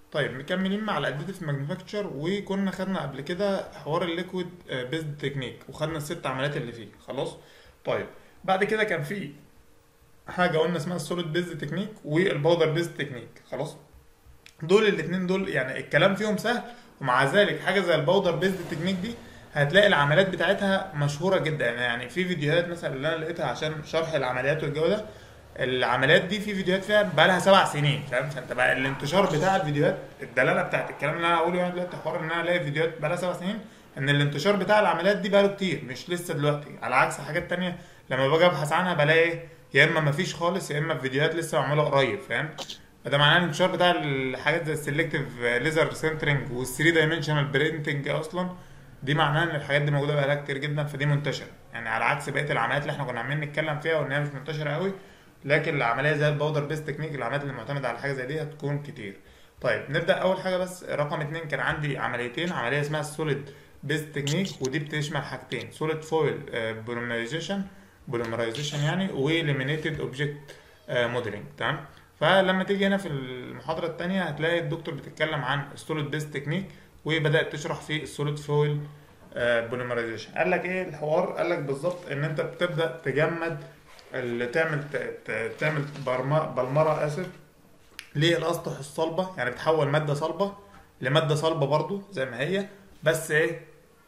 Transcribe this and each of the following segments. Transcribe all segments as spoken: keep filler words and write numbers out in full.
طيب مكملين مع الاديتيف مانيفاكتشر، وكنا خدنا قبل كده حوار الليكويد بيزد تكنيك وخدنا الست عمليات اللي فيه خلاص. طيب بعد كده كان في حاجه قلنا اسمها السوليد بيزد تكنيك والباودر بيزد تكنيك خلاص. دول الاثنين دول يعني الكلام فيهم سهل، ومع ذلك حاجه زي الباودر بيزد تكنيك دي هتلاقي العمليات بتاعتها مشهوره جدا. يعني في فيديوهات مثلا اللي انا لقيتها عشان شرح العمليات والجو ده، العمليات دي في فيديوهات فيها بقى لها سبع سنين فاهم. فانت بقى الانتشار بتاع الفيديوهات، الدلاله بتاعت الكلام اللي انا هقوله يعني دلوقتي حوار ان انا الاقي فيديوهات بقى لها سبع سنين، ان الانتشار بتاع العمليات دي بقى له كتير مش لسه دلوقتي، على عكس حاجات تانية لما باجي ابحث عنها بلاقي ايه، يا اما مفيش خالص يا اما فيديوهات لسه معموله قريب فاهم. فده معناه الانتشار بتاع الحاجات زي السلكتيف ليزر سنترنج والثري دايمنشنال برينتنج اصلا، دي معناها ان الحاجات دي موجوده بقالها كتير جدا، فدي منتشره يعني على عكس بقيه العمليات اللي احنا كنا عمالين نتكلم فيها وان هي مش منتشره قوي. لكن العمليه زي الباودر بيست تكنيك، العمليات اللي معتمده على حاجه زي دي هتكون كتير. طيب نبدا اول حاجه، بس رقم اتنين كان عندي عمليتين، عمليه اسمها السوليد بيست تكنيك ودي بتشمل حاجتين، سوليد فويل بوليمرايزيشن بوليمرايزيشن يعني وليمينيتد اوبجكت موديلنج تمام. فلما تيجي هنا في المحاضره الثانيه هتلاقي الدكتور بتتكلم عن السوليد بيست تكنيك وبدات تشرح في السوليد فويل بوليمرايزيشن. قال لك ايه الحوار؟ قال لك بالظبط ان انت بتبدا تجمد اللي تعمل تعمل بلمره اسف للاسطح الصلبه، يعني بتحول ماده صلبه لماده صلبه برضو زي ما هي، بس ايه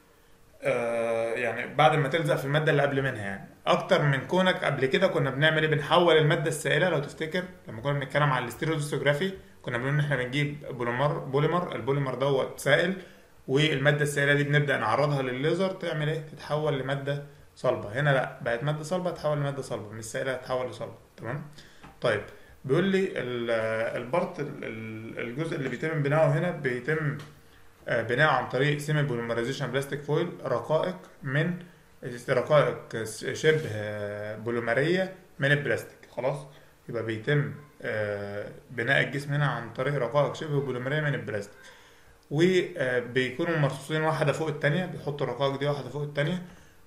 آه يعني بعد ما تلزق في الماده اللي قبل منها، يعني اكتر من كونك قبل كده كنا بنعمل ايه، بنحول الماده السائله. لو تفتكر لما كنا بنتكلم على الاستيرودوسوجرافي كنا بنقول ان احنا بنجيب بوليمر بوليمر البوليمر دوت سائل، والماده السائله دي بنبدا نعرضها للليزر تعمل ايه، تتحول لماده صلبه. هنا لا، بقت ماده صلبه تتحول لماده صلبه، مش سائله تتحول لصلبه تمام. طيب بيقول لي البارت الجزء اللي بيتم بناؤه هنا بيتم بناؤه عن طريق سيمي بوليمرايزيشن بلاستيك فويل، رقائق من رقائق شبه بوليمريه من البلاستيك خلاص. يبقى بيتم بناء الجسم هنا عن طريق رقائق شبه بوليمريه من البلاستيك، وبيكونوا مرصوصين واحده فوق الثانيه، بيحطوا الرقائق دي واحده فوق الثانيه،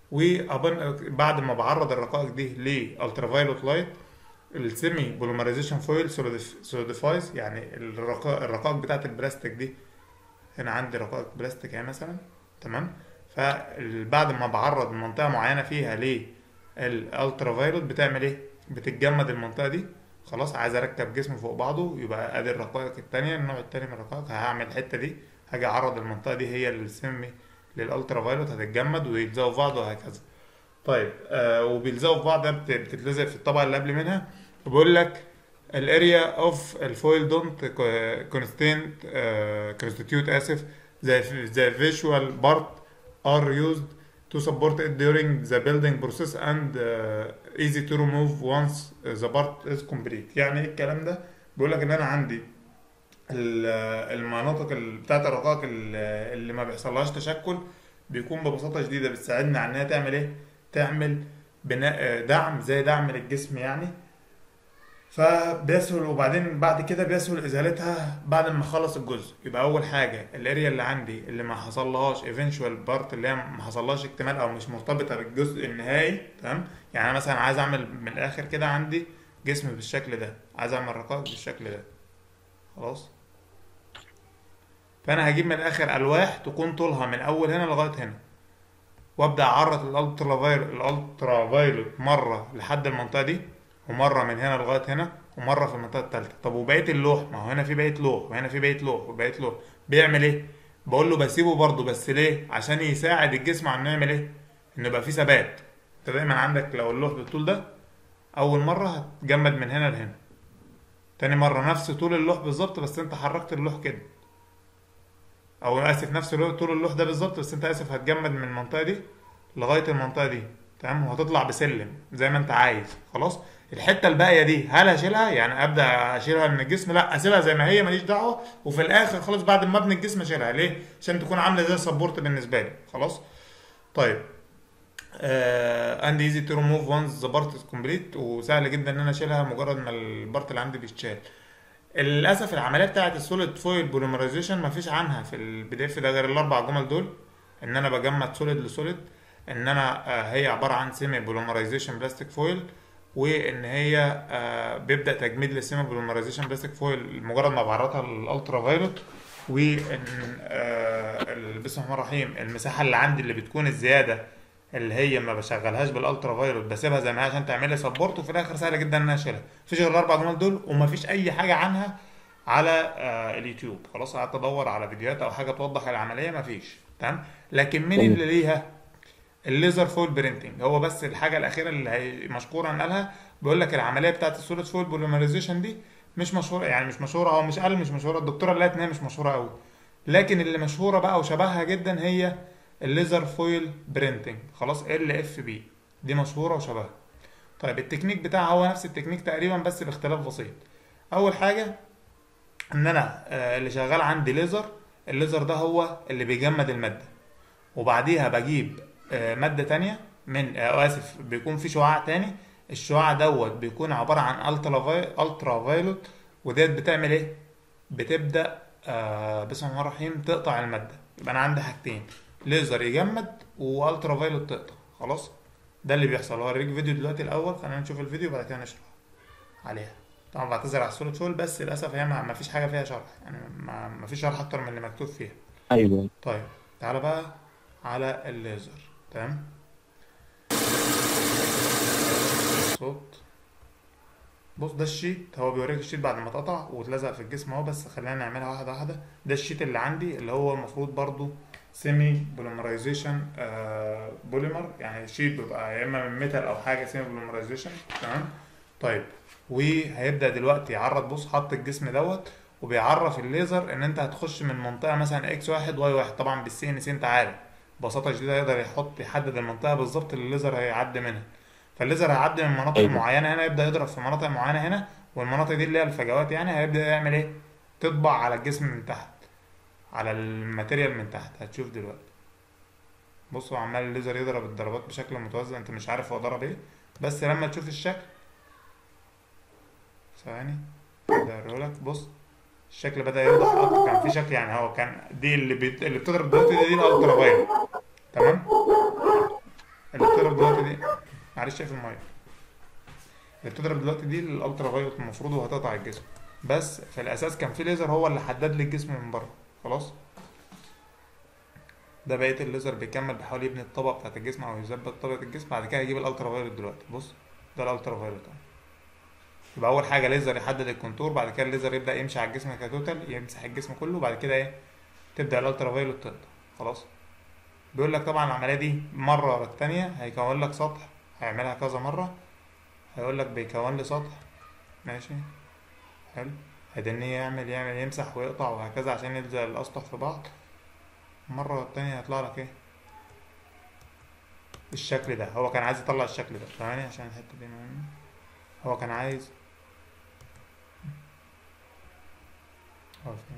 وبعد ما بعرض الرقائق دي لالترا فايلوت لايت السيمي بوليمرايزيشن فويل سوليديفايز، يعني الرقائق الرقائق بتاعت البلاستيك دي، هنا عندي رقائق بلاستيك اهي مثلا تمام. فبعد ما بعرض منطقه معينه فيها للالترا فايلوت بتعمل ايه، بتتجمد المنطقه دي خلاص. عايز اركب جسم فوق بعضه، يبقى ادي الرقائق التانية، النوع التاني من الرقائق هعمل الحته دي، هاجي اعرض المنطقه دي هي السيمي للالترا فايلوت، هتتجمد ويلزقوا في بعض وهكذا. طيب آه وبيلزقوا في بعض بتتلزق في الطبقه اللي قبل منها. وبيقول لك الاريا اوف الفويل دونت كونستنت كونستيتيوت اسف the the visual part are used to support it during the building process and uh, easy to remove once the part is complete. يعني ايه الكلام ده؟ بيقول لك ان انا عندي المناطق بتاعت الرقائق اللي ما بيحصلهاش تشكل بيكون ببساطه شديده بتساعدنا على انها تعمل ايه، تعمل بناء دعم زي دعم للجسم يعني، فبيسهل. وبعدين بعد كده بيسهل ازالتها بعد ما اخلص الجزء. يبقى اول حاجه الاريا اللي عندي اللي ما حصلهاش ايفينشوال بارت، اللي هي ما حصلهاش اكتمال او مش مرتبطه بالجزء النهائي تمام. يعني انا مثلا عايز اعمل من الاخر كده عندي جسم بالشكل ده، عايز اعمل رقائق بالشكل ده خلاص. فانا هجيب من الاخر الواح تكون طولها من اول هنا لغايه هنا، وابدا اعرض الالترا فايلوت الالترا فايلوت مره لحد المنطقه دي، ومره من هنا لغايه هنا، ومره في المنطقه الثالثه. طب وبقيه اللوح، ما هو هنا في بقيه لوح وهنا في بقيه لوح وبقيه لوح، بيعمل ايه؟ بقول له بسيبه برضه، بس ليه؟ عشان يساعد الجسم على انه يعمل ايه؟ انه يبقى فيه ثبات. انت دايما عندك لو اللوح بالطول ده اول مره هتجمد من هنا لهنا، تاني مره نفس طول اللوح بالظبط بس انت حركت اللوح كده، او اسف نفس طول اللوح ده بالظبط بس انت اسف هتجمد من المنطقه دي لغايه المنطقه دي تمام، وهتطلع بسلم زي ما انت عايز خلاص. الحته الباقيه دي هل هشيلها؟ يعني ابدا اشيلها من الجسم؟ لا، اسيبها زي ما هي ماليش دعوه، وفي الاخر خلاص بعد ما ابني الجسم اشيلها. ليه؟ عشان تكون عامله زي السبورت بالنسبه لي خلاص. طيب اند ايزي تو ريموف وانس ذا بارت از كومبليت، وسهل جدا ان انا اشيلها مجرد ما البارت اللي عندي بيتشال. للاسف العمليه بتاعت السوليد فويل بوليمرايزيشن مفيش عنها في البي دي اف ده غير الاربع جمل دول، ان انا بجمد سوليد لسوليد، ان انا هي عباره عن سيمي بوليمرايزيشن بلاستيك فويل، وان هي آه بيبدا تجميد للسيما بوليمرايزيشن بلاستيك فويل مجرد ما بعرضها للالترا فايلوت. وان آه بسم الله الرحمن الرحيم المساحه اللي عندي اللي بتكون الزياده اللي هي ما بشغلهاش بالالترا فايلوت بسيبها زي ما هي عشان تعمل لي سبورت، وفي الاخر سهله جدا ان انا اشيلها. مفيش غير الاربع جمل دول ومفيش اي حاجه عنها على آه اليوتيوب. خلاص قعدت ادور على فيديوهات او حاجه توضح العمليه مفيش. تمام. لكن مين تمام. اللي ليها؟ الليزر فويل برينتنج هو بس الحاجه الاخيره اللي هي مشكورا قالها. بيقول لك العمليه بتاعت السوليد فويل بوليمرايزيشن دي مش مشهوره، يعني مش مشهوره او مش قال مش مشهوره، الدكتوره اللي قالت ان هي مش مشهوره قوي. لكن اللي مشهوره بقى وشبهها جدا هي الليزر فويل برينتنج. خلاص ال اف بي دي مشهوره وشبهها. طيب التكنيك بتاعها هو نفس التكنيك تقريبا بس باختلاف بسيط. اول حاجه ان انا آه، اللي شغال عندي ليزر. الليزر ده هو اللي بيجمد الماده، وبعديها بجيب آه، مادة تانية من آه، آسف بيكون في شعاع تاني. الشعاع دوت بيكون عبارة عن الترا فاي... الترا فايلوت. وديت بتعمل ايه؟ بتبدأ آه بسم الله الرحمن الرحيم تقطع المادة. يبقى انا عندي حاجتين، ليزر يجمد والترا فايلوت تقطع. خلاص ده اللي بيحصل. هوريك فيديو دلوقتي الاول، خلينا نشوف الفيديو وبعد كده نشرح عليها. طبعا بعتذر على السوليد فول بس للاسف هي ما ما فيش حاجه فيها شرح، يعني ما ما فيش شرح اكتر من اللي مكتوب فيها. ايوه. طيب تعالى بقى على الليزر. تمام. صوت. بص ده الشيت، هو بيوريك الشيت بعد ما اتقطع واتلزق في الجسم اهو، بس خلينا نعملها واحده واحده. ده الشيت اللي عندي اللي هو المفروض برضو سيمي بوليمرايزيشن آه بوليمر، يعني شيت بيبقى يا اما من ميتال او حاجه سيمي بوليمرايزيشن. تمام. طيب وهيبدا دلوقتي يعرض. بص حط الجسم دوت وبيعرف الليزر ان انت هتخش من منطقه مثلا اكس واحد واي واحد. طبعا بالسي ان سي انت عارف ببساطه شديده يقدر يحط يحدد المنطقه بالظبط اللي الليزر هيعدي منها. فالليزر هيعدي من مناطق ايوه. معينه هنا، يبدا يضرب في مناطق معينه هنا، والمناطق دي اللي هي الفجوات يعني هيبدا يعمل ايه؟ تطبع على الجسم من تحت، على الماتيريال من تحت. هتشوف دلوقتي. بص هو عمال الليزر يضرب الضربات بشكل متوازي، انت مش عارف هو ضرب ايه، بس لما تشوف الشكل. ثواني ده لك. بص الشكل بدأ يوضح اكتر. كان في شكل يعني هو كان دي اللي بيت... اللي بتضرب دلوقتي دي, دي الالترا فايلوت. تمام. اللي بتضرب دلوقتي دي معلش شايف المايه اللي بتضرب دلوقتي دي الالترا فايلوت المفروض وهتقطع الجسم، بس في الاساس كان في ليزر هو اللي حدد لي الجسم من بره. خلاص ده بقيه الليزر بيكمل بيحاول يبني الطبقه بتاعت الجسم او يظبط طبقه الجسم، بعد كده هيجيب الالترا فايلوت دلوقتي. بص ده الالترا فايلوت اهو. يبقى اول حاجه ليزر يحدد الكونتور، بعد كده الليزر يبدا يمشي على الجسم كتوتال يمسح الجسم كله، بعد كده ايه تبدا الالترا فايلوت تقطع. خلاص بيقول لك طبعا العمليه دي مره ورا التانيه هيكون لك سطح، هيعملها كذا مره. هيقول لك بيكون لي سطح ماشي حلو، هيدني يعمل يعمل يمسح ويقطع وهكذا عشان يلزق الاسطح في بعض. مره ورا التانيه هيطلع لك ايه الشكل ده. هو كان عايز يطلع الشكل ده. ثواني عشان الحته دي مهمه. هو كان عايز هو فين؟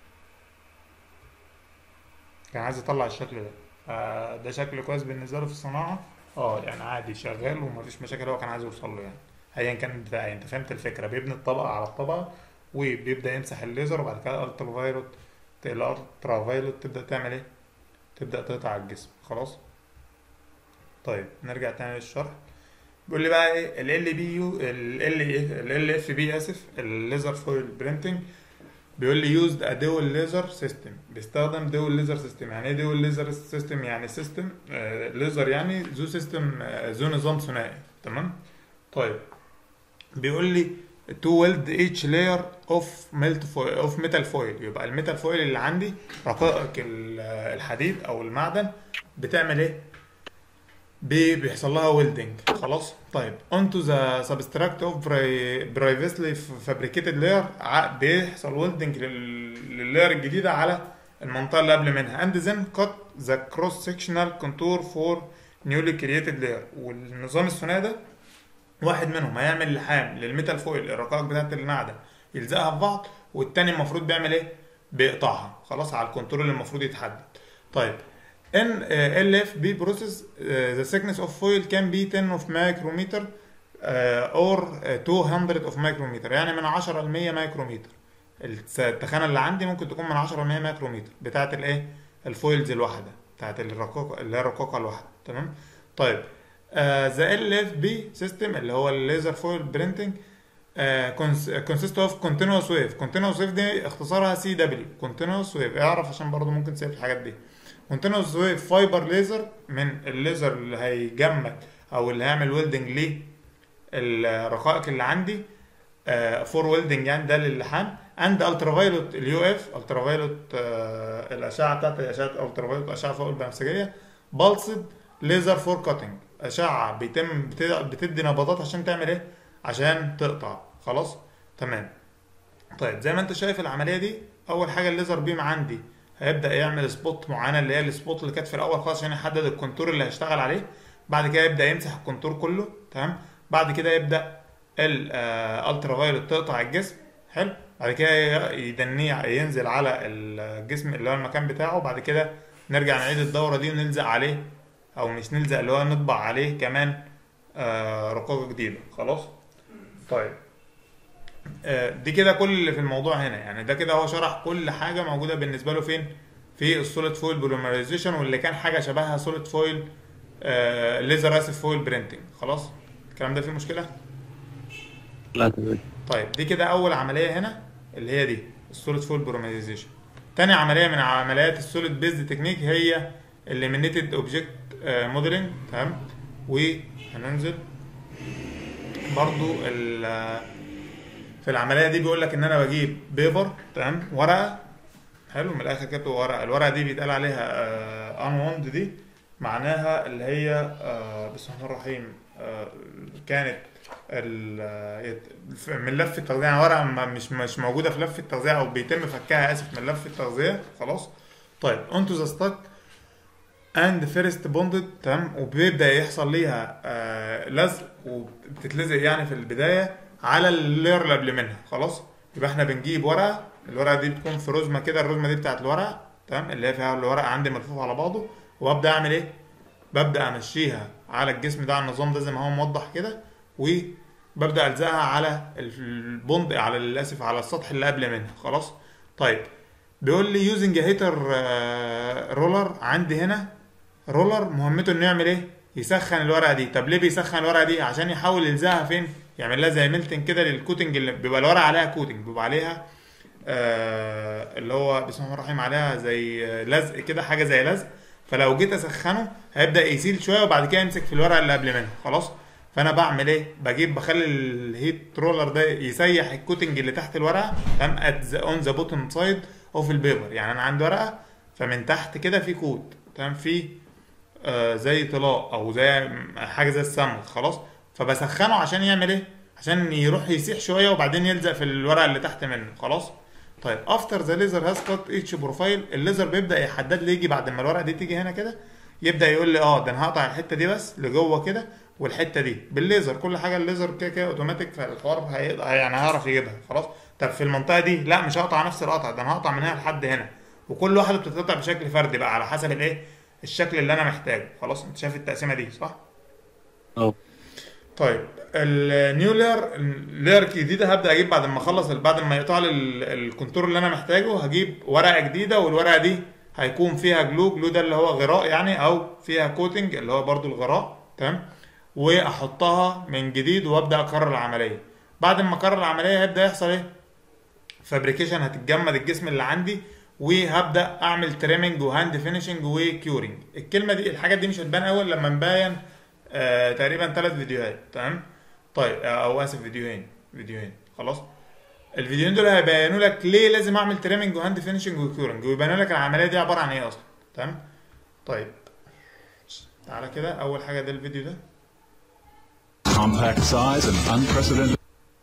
كان عايز يطلع الشكل ده. آه ده شكل كويس بالنسبه له في الصناعه. اه يعني عادي شغال ومفيش مشاكل. هو كان عايز يوصل له يعني ايا كان بتاعي. انت فهمت الفكره؟ بيبني الطبقه على الطبقه وبيبدا يمسح الليزر، وبعد كده الالترا فايلوت الالترا فايلوت تبدا تعمل ايه؟ تبدا تقطع الجسم. خلاص طيب نرجع تاني للشرح. بيقول لي بقى ايه ال ال بي يو ال ال ال اف بي اسف الليزر فويل برينتنج. بيقول لي يوزد ا دول ليزر سيستم، بيستخدم دول ليزر سيستم. يعني ايه دول ليزر سيستم؟ يعني سيستم آه ليزر يعني ذو سيستم آه ذو نظام ثنائي. تمام. طيب بيقول لي to weld each layer of melt foil of metal foil. يبقى الميتال فويل اللي عندي رقائق الحديد او المعدن بتعمل ايه؟ بي- بيحصل لها ويلدنج. خلاص طيب onto the substract of pri- previously fabricated layer ع- بيحصل ويلدنج لللاير الجديده على المنطقه اللي قبل منها and then cut the cross sectional contour for newly created layer. والنظام الثنائي ده واحد منهم هيعمل لحام للميتال فويل الرقائق بتاعت المعدن يلزقها في بعض، والتاني المفروض بيعمل ايه؟ بيقطعها خلاص على الكنترول اللي المفروض يتحدد. طيب in uh, L F B process uh, the thickness of foil can be ten of micrometer uh, or uh, two hundred of micrometer، يعني من عشرة ل مية مايكرومتر. الس- التخانه اللي عندي ممكن تكون من عشرة ل مية مايكرومتر بتاعت الايه؟ الفويلز الواحده بتاعت الرقاقه اللي هي الرقاقه الواحده. تمام. طيب ذا ال اف بي سيستم اللي هو الليزر فويل برينتنج كونسيست اوف كونتينوس ويف. كونتينوس ويف دي اختصارها سي دبليو. كونتينوس ويف اعرف عشان برضو ممكن تسال في الحاجات دي. كونتينوس ويف فايبر ليزر من الليزر اللي هيجمد او اللي هيعمل ويلدنج ليه الرقائق اللي عندي فور ويلدنج يعني ده للحام. اند الترا فايلوت اليو اف الترا فايلوت الاشعه بتاعت الاشعه الترا فايلوت اشعه فوق البنفسجيه. بالسد ليزر فور كاتنج اشعه بيتم بتدي نبضات عشان تعمل ايه؟ عشان تقطع. خلاص تمام. طيب زي ما انت شايف العمليه دي اول حاجه الليزر بيم عندي هيبدا يعمل سبوت معينه اللي هي السبوت اللي كانت في الاول خالص عشان يحدد الكونتور اللي هيشتغل عليه. بعد كده يبدا يمسح الكونتور كله تمام. بعد كده يبدا الالترا فايلوت تقطع الجسم. حلو. بعد كده يدنيه ينزل على الجسم اللي هو المكان بتاعه. بعد كده نرجع نعيد الدوره دي ونلزق عليه او مش نلزق اللي هو نطبع عليه كمان آه رقاقه جديده. خلاص طيب آه دي كده كل اللي في الموضوع هنا يعني. ده كده هو شرح كل حاجه موجوده بالنسبه له فين في السوليد فويل بوليمرايزيشن واللي كان حاجه شبهها سوليد فويل آه ليزر اسف فويل برينتنج. خلاص الكلام ده فيه مشكله؟ لا تمام. طيب دي كده اول عمليه هنا اللي هي دي السوليد فويل بوليمرايزيشن. تاني عمليه من عمليات السوليد بيزد تكنيك هي الليمينيتد اوبجكت موديلنج. تمام. وهننزل برضو في العمليه دي بيقول لك ان انا بجيب بيبر تمام ورقه. حلو. من الاخر كده ورقه. الورقه دي بيتقال عليها ان ووند. دي معناها اللي هي آه بسم الله الرحمن الرحيم آه كانت من لف التغذيه يعني ورقه مش مش موجوده في لف التغذيه او بيتم فكها اسف من لف التغذيه. خلاص طيب اونتو ذا ستاك اند فيرست بوندد. تمام. وبيبدا يحصل ليها آه لزق وبتتلزق يعني في البدايه على اللير اللي قبل منها. خلاص يبقى احنا بنجيب ورقه. الورقه دي بتكون في رزمه كده. الرزمه دي بتاعت الورقه تمام اللي هي فيها الورقه عندي ملفوف على بعضه. وابدا اعمل ايه؟ ببدا امشيها على الجسم ده على النظام ده زي ما هو موضح كده. وببدا الزقها على البوند على الاسف على السطح اللي قبل منها. خلاص طيب بيقول لي يوزنج هيتر رولر. عندي هنا رولر مهمته انه يعمل ايه؟ يسخن الورقه دي. طب ليه بيسخن الورقه دي؟ عشان يحاول يلزقها فين؟ يعمل لها زي ميلتنج كده للكوتنج اللي بيبقى الورقه عليها كوتنج بيبقى عليها آه اللي هو بسم الله الرحمن الرحيم عليها زي لزق كده حاجه زي لزق. فلو جيت اسخنه هيبدا يسيل شويه وبعد كده يمسك في الورقه اللي قبل منها. خلاص فانا بعمل ايه؟ بجيب بخلي الهيت رولر ده يسيح الكوتنج اللي تحت الورقه تمام ات اون ذا بوتtom سايد اوف البيبر. يعني انا عندي ورقه فمن تحت كده في كوت تمام في آه زي طلاء او زي حاجه زي السمغ. خلاص فبسخنه عشان يعمل ايه؟ عشان يروح يسيح شويه وبعدين يلزق في الورقه اللي تحت منه. خلاص طيب افتر ذا ليزر هاز كات اتش بروفايل. الليزر بيبدا يحدد لي يجي بعد ما الورقه دي تيجي هنا كده يبدا يقول لي اه ده انا هقطع الحته دي بس لجوه كده والحته دي بالليزر. كل حاجه الليزر كده كده اوتوماتيك فالحوار هيقطع يعني هعرف يجيبها. خلاص طب في المنطقه دي لا مش هقطع نفس القطع ده انا هقطع من هنا لحد هنا. وكل واحده بتتقطع بشكل فردي بقى على حسب الايه الشكل اللي انا محتاجه. خلاص انت شايف التقسيمه دي صح؟ اه طيب النيو لاير لاير جديده هبدا اجيب بعد ما اخلص بعد ما يقطع لي الكونتور اللي انا محتاجه هجيب ورقه جديده. والورقه دي هيكون فيها جلو. جلو ده اللي هو غراء يعني او فيها كوتنج اللي هو برضو الغراء. تمام. واحطها من جديد وابدا اكرر العمليه. بعد ما اكرر العمليه هيبدا يحصل ايه؟ فابريكيشن. هتتجمد الجسم اللي عندي وهبدا اعمل تريمنج وهاند فينيشنج وكيورنج. الكلمه دي الحاجات دي مش هتبان اول لما نبين آه تقريبا ثلاث فيديوهات. تمام. طيب او اسف فيديوهين فيديوهين. خلاص الفيديوهين دول هيبينوا لك ليه لازم اعمل تريمنج وهاند فينيشنج وكيورنج ويبينوا لك العمليه دي عباره عن ايه اصلا. تمام. طيب تعالى كده اول حاجه ده الفيديو ده compact size and unprecedented.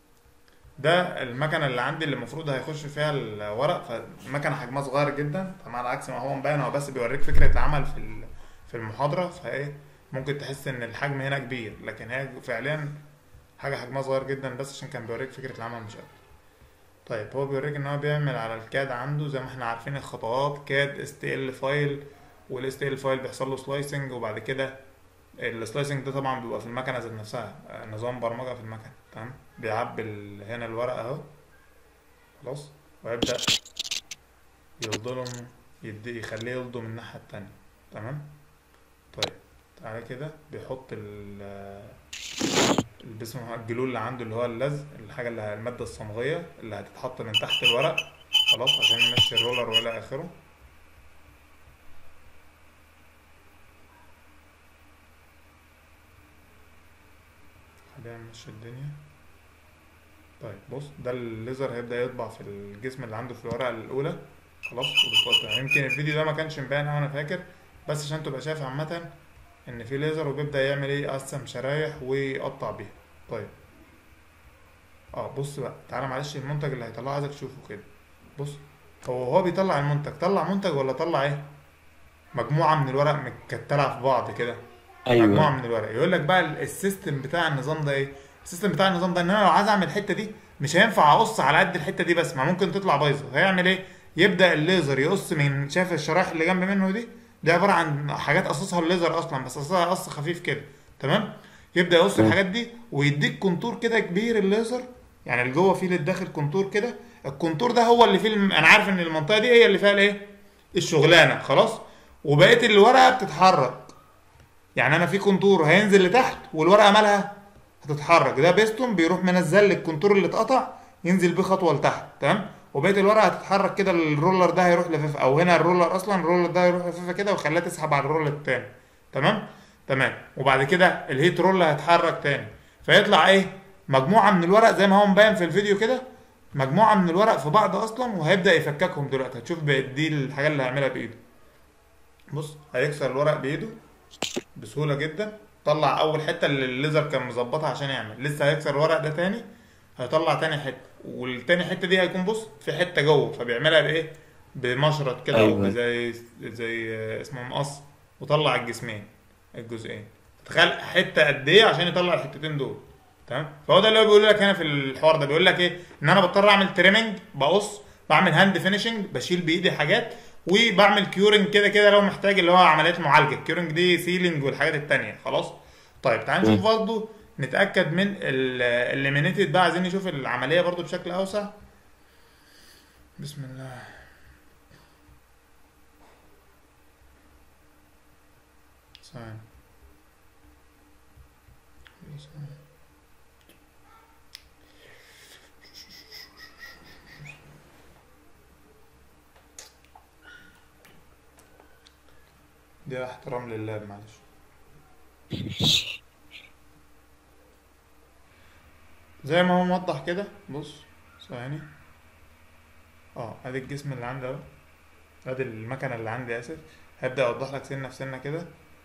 ده المكنه اللي عندي اللي المفروض هيخش فيها الورق. فالمكنه حجمها صغير جدا طبعا على عكس ما هو مبين. هو بس بيوريك فكره العمل في في المحاضره. فايه ممكن تحس ان الحجم هنا كبير لكن هي فعليا حاجه حجمها صغير جدا بس عشان كان بيوريك فكره العمل مش اكتر. طيب هو بيوريك ان هو بيعمل على الكاد عنده زي ما احنا عارفين الخطوات كاد اس تي ال فايل. والاس تي ال فايل بيحصل له سلايسنج وبعد كده السلايسنج ده طبعا بيبقى في المكنه ذات نفسها نظام برمجه في المكنه. تمام. بيعبي هنا الورقه اهو. خلاص ويبدا يلضم يدي يخليه يلضم من الناحيه التانيه. تمام. طيب تعالى كده بيحط ال البسم الجلو اللي عنده اللي هو اللزق، الحاجة اللي المادة الصمغية اللي هتتحط من تحت الورق، خلاص، عشان يمشي الرولر وإلى آخره. خلينا نمشي الدنيا. طيب بص، ده الليزر هيبدأ يطبع في الجسم اللي عنده في الورقة الأولى، خلاص، وبتقطع. يمكن الفيديو ده ما كانش مبين أوي أنا فاكر، بس عشان تبقى شايف عامة إن في ليزر وبيبدأ يعمل إيه، يقسم شرايح ويقطع بيها. طيب اه بص بقى، تعالى معلش المنتج اللي هيطلعه عايزك تشوفه كده. بص، هو هو بيطلع المنتج، طلع منتج ولا طلع ايه؟ مجموعة من الورق متكتلة في بعض كده. مجموعة ايوه. من الورق. يقول لك بقى ال- السيستم بتاع النظام ده ايه؟ السيستم بتاع النظام ده ان انا لو عايز اعمل الحتة دي مش هينفع اقص على قد الحتة دي بس، ما ممكن تطلع بايظة. هيعمل ايه؟ يبدأ الليزر يقص من، شايف الشرايح اللي جنب منه دي؟ دي عبارة عن حاجات قصصها الليزر اصلا، بس قصصها قص خفيف كده، تمام؟ يبدأ يقص مم. الحاجات دي ويديك كونتور كده كبير الليزر، يعني اللي جوه فيه للداخل كونتور كده. الكونتور ده هو اللي فيه الم... انا عارف ان المنطقة دي هي اللي فيها الايه؟ الشغلانة، خلاص؟ وبقية الورقة بتتحرك. يعني انا في كونتور هينزل لتحت والورقه مالها هتتحرك، ده بيستون بيروح منزل لك الكونتور اللي اتقطع ينزل بيه خطوه لتحت، تمام؟ وبقيه الورقه هتتحرك كده، الرولر ده هيروح لفيفا، او هنا الرولر اصلا الرولر ده هيروح لفيفا كده ويخليها تسحب على الرولر التاني، تمام؟ تمام. وبعد كده الهيت رول هيتحرك تاني، فيطلع ايه؟ مجموعه من الورق زي ما هو مبين في الفيديو كده، مجموعه من الورق في بعض اصلا، وهيبدا يفككهم دلوقتي. هتشوف بقى دي الحاجه اللي هيعملها بايده. بص، هيكسر الورق بايده بسهوله جدا. طلع اول حته اللي الليزر كان مظبطها عشان يعمل، لسه هيكسر الورق ده تاني، هيطلع تاني حته، والتاني حته دي هيكون بص في حته جوه، فبيعملها بايه؟ بمشرط كده، او ايوه. بزي زي اسمه مقص، وطلع الجسمين الجزئين. تخيل حته قد ايه عشان يطلع الحتتين دول، تمام؟ فهو ده اللي هو بيقول لك هنا في الحوار ده، بيقول لك ايه؟ ان انا بضطر اعمل تريمنج، بقص، بعمل هاند فينيشنج، بشيل بايدي حاجات، وبعمل كيورنج كده كده لو محتاج، اللي هو عمليات معالجه. الكيورنج دي سيلينج والحاجات التانيه، خلاص. طيب تعال نشوف مم. برضه، نتاكد من الليمينيتد بقى، عايزين نشوف العمليه برضه بشكل اوسع. بسم الله. ثواني. دي احترام لله، معلش. زي ما هو موضح كده، بص ثواني. اه ادي الجسم اللي عندي اهو، ادي المكنه اللي عندي، اسف. هبدا اوضح لك سنه في سنه كده.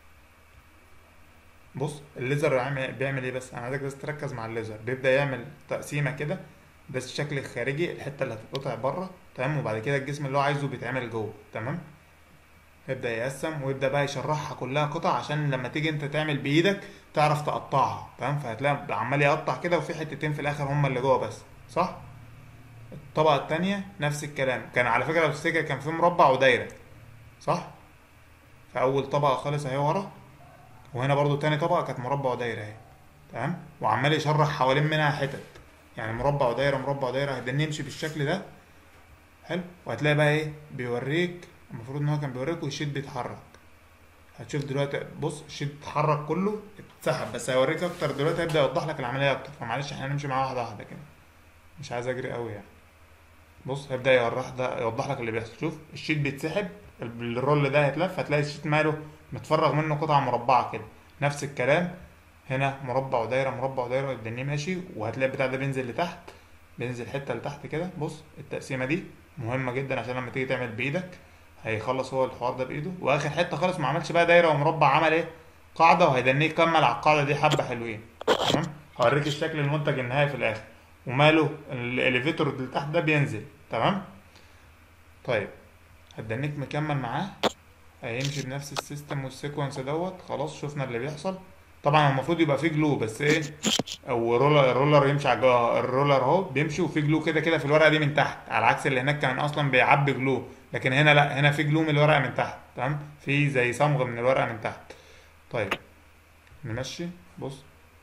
بص الليزر عامل بيعمل ايه، بس انا عايزك بس تركز مع الليزر. بيبدا يعمل تقسيمه كده، ده الشكل الخارجي، الحته اللي هتتقطع بره، تمام؟ وبعد كده الجسم اللي هو عايزه بيتعمل جوه، تمام؟ يبدا يقسم ويبدا بقى يشرحها كلها قطع، عشان لما تيجي انت تعمل بايدك تعرف تقطعها، تمام؟ فهتلاقي عمال يقطع كده، وفي حتتين في الاخر هما اللي جوه بس، صح؟ الطبقه التانيه نفس الكلام. كان على فكره لو تفتكر كان في مربع ودايره، صح؟ في اول طبقه خالص اهي ورا، وهنا برضو تاني طبقه كانت مربع ودايره اهي، تمام؟ وعمال يشرح حوالين منها حتت، يعني مربع ودايره مربع ودايره. هتدني يمشي بالشكل ده، حلو. وهتلاقي بقى ايه بيوريك، المفروض ان هو كان بيوريك والشيت بيتحرك. هتشوف دلوقتي، بص الشيت اتحرك كله، اتسحب، بس هيوريك اكتر دلوقتي، هيبدا يوضح لك العمليه اكتر. فمعلش احنا هنمشي معاه واحده واحده كده، مش عايز اجري قوي يعني. بص هيبدا يوضح ده، يوضح لك اللي بيحصل. شوف الشيت بيتسحب، الرول ده هيتلف، هتلاقي الشيت ماله متفرغ منه قطع مربعه كده. نفس الكلام هنا، مربع ودايره مربع ودايره، الدنيا ماشي. وهتلاقي البتاع ده بينزل لتحت، بينزل حته لتحت كده. بص التقسيمه دي مهمه جدا، عشان لما تيجي تعمل بايدك هيخلص هو الحوار ده بايده. واخر حته خالص ما عملش بقى دايره ومربع، عمل ايه؟ قاعده، وهيدنيه يكمل على القاعده دي حبه حلوين، تمام؟ هوريك الشكل المنتج النهائي في الاخر. وماله الاليفيتور اللي تحت ده بينزل، تمام؟ طيب هتدنيك مكمل معاه، هيمشي بنفس السيستم والسيكونس دوت. خلاص شفنا اللي بيحصل. طبعا هو المفروض يبقى فيه جلو، بس ايه، او رولر، الرولر يمشي على الجو- الرولر اهو بيمشي، وفيه جلو كده كده في الورقه دي من تحت، على عكس اللي هناك كان اصلا بيعبي جلو. لكن هنا لا، هنا في جلو من الورقه من تحت، تمام؟ في زي صمغ من الورقه من تحت. طيب نمشي. بص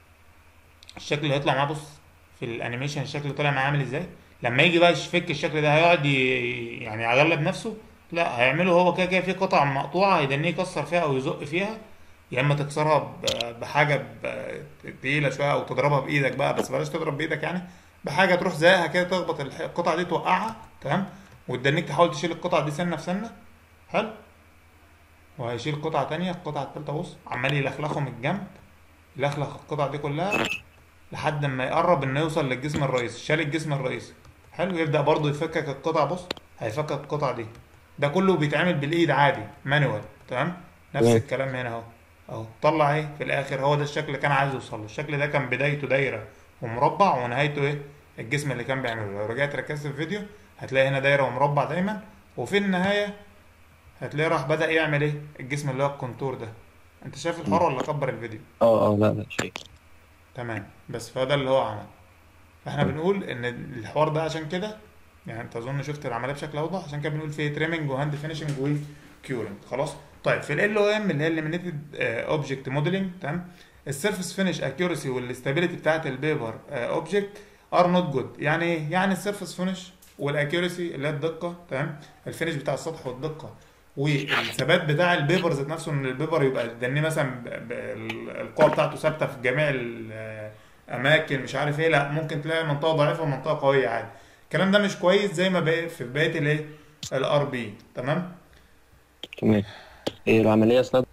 الشكل اللي هيطلع معاه، بص في الانيميشن الشكل اللي طالع معاه عامل ازاي. لما يجي بقى يفك الشكل ده، هيقعد ي- يعني يغلب نفسه؟ لا، هيعمله هو كده كده في قطع مقطوعه، هيدنيه يكسر فيها او يزق فيها، يا اما تكسرها ب- بحاجه ب- تقيله شويه، او تضربها بايدك بقى، بس بلاش تضرب بايدك يعني، بحاجه تروح زيها كده تخبط الح- القطعه دي توقعها، تمام. وتدنيك تحاول تشيل القطعه دي سنه في سنه. حلو. وهيشيل قطعه تانية، القطعه التالتة بص عمال يلخلخه من الجنب، يلخلخ القطعه دي كلها لحد ما يقرب انه يوصل للجسم الرئيسي. شال الجسم الرئيسي، حلو، يبدأ برضو يفكك القطع. بص هيفكك القطع دي. ده كله بيتعمل بالايد عادي مانوال، تمام. نفس تمام. الكلام هنا اهو. اهو طلع ايه في الاخر، هو ده الشكل اللي كان عايز يوصل له. الشكل ده كان بدايته دايره ومربع، ونهايته ايه، الجسم اللي كان بيعمله. لو رجعت ركزت في الفيديو هتلاقي هنا دايره ومربع دايما، وفي النهايه هتلاقيه راح بدأ يعمل ايه، الجسم اللي هو الكونتور ده. انت شايف الحوار مم. ولا اكبر الفيديو؟ اه اه لا لا شيء. تمام. بس فده اللي هو عمل. فاحنا تمام. بنقول ان الحوار ده عشان كده، يعني انت اظن شفت العمليه بشكل اوضح، عشان كده بنقول فيه تريمنج وهاند فينيشنج وكيورنج. خلاص. طيب في ال او ام اللي هي الليميتد اوبجكت موديلنج، تمام، السيرفيس فينش اكيورسي والاستابيليتي بتاعت البيبر اوبجكت ار نوت جود. يعني ايه؟ يعني السيرفيس فينش والاكيورسي اللي هي الدقه، تمام، الفينش بتاع السطح والدقه، والثبات بتاع البيبر ذات نفسه، ان البيبر يبقى دني مثلا ب- ب- القوه بتاعته ثابته في جميع الاماكن، مش عارف ايه. لا، ممكن تلاقي منطقه ضعيفه ومنطقه قويه عادي. الكلام ده مش كويس زي ما بقى في بقيه الايه، الار بي. تمام. تمام. هي العملية أصلا.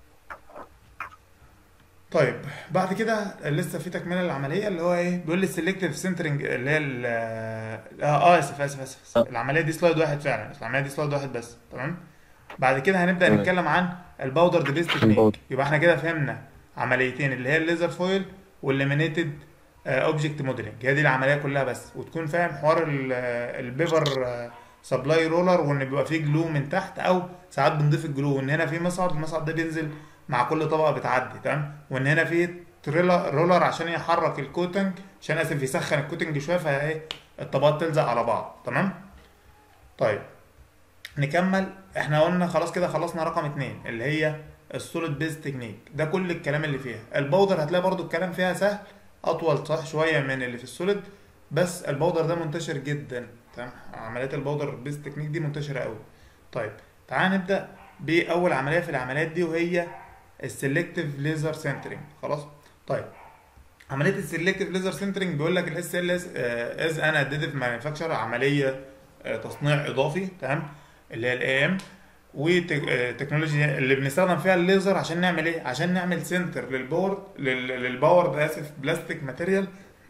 طيب بعد كده لسه في تكمله للعمليه، اللي هو ايه، بيقول لي السلكتيف سنترنج، اللي هي ال- اه آه، اسف اسف اسف آسف. اه. العمليه دي سلايد واحد فعلا، العمليه دي سلايد واحد بس. تمام. بعد كده هنبدا تمام. نتكلم عن الباودر ديبيس تكنيك. البوض. يبقى احنا كده فهمنا عمليتين، اللي هي الليزر فويل والليمينيتد اوبجكت موديلنج. هي دي العمليه كلها بس. وتكون فاهم حوار ال- آه، البيبر سبلاي رولر، وان بيبقى فيه جلو من تحت، او ساعات بنضيف الجلو، وان هنا في مصعد، المصعد ده بينزل مع كل طبقه بتعدي، تمام. وان هنا في تريلا رولر عشان يحرك الكوتنج، عشان اسف يسخن الكوتنج شويه، فايه الطبقات تلزق على بعض. تمام. طيب نكمل. احنا قلنا خلاص كده خلصنا رقم اتنين، اللي هي السوليد بيز تكنيك. ده كل الكلام اللي فيها. البودر هتلاقي برضو الكلام فيها سهل، اطول صح شويه من اللي في السوليد، بس البودر ده منتشر جدا. تمام. عمليات البودر بيز تكنيك دي منتشره قوي. طيب تعال نبدا باول عمليه في العمليات دي، وهي السلكتيف ليزر سنترنج. خلاص. طيب عمليه السلكتيف ليزر سنترنج بيقول لك الاس ال اس از ان اديتيف مانيفاكتشر، عمليه آه، تصنيع اضافي، تمام، اللي هي الاي ام. وتكنولوجيا اللي بنستخدم فيها الليزر عشان نعمل ايه، عشان نعمل سنتر للباور لل- للباور ده اسف بلاستيك ماتيريال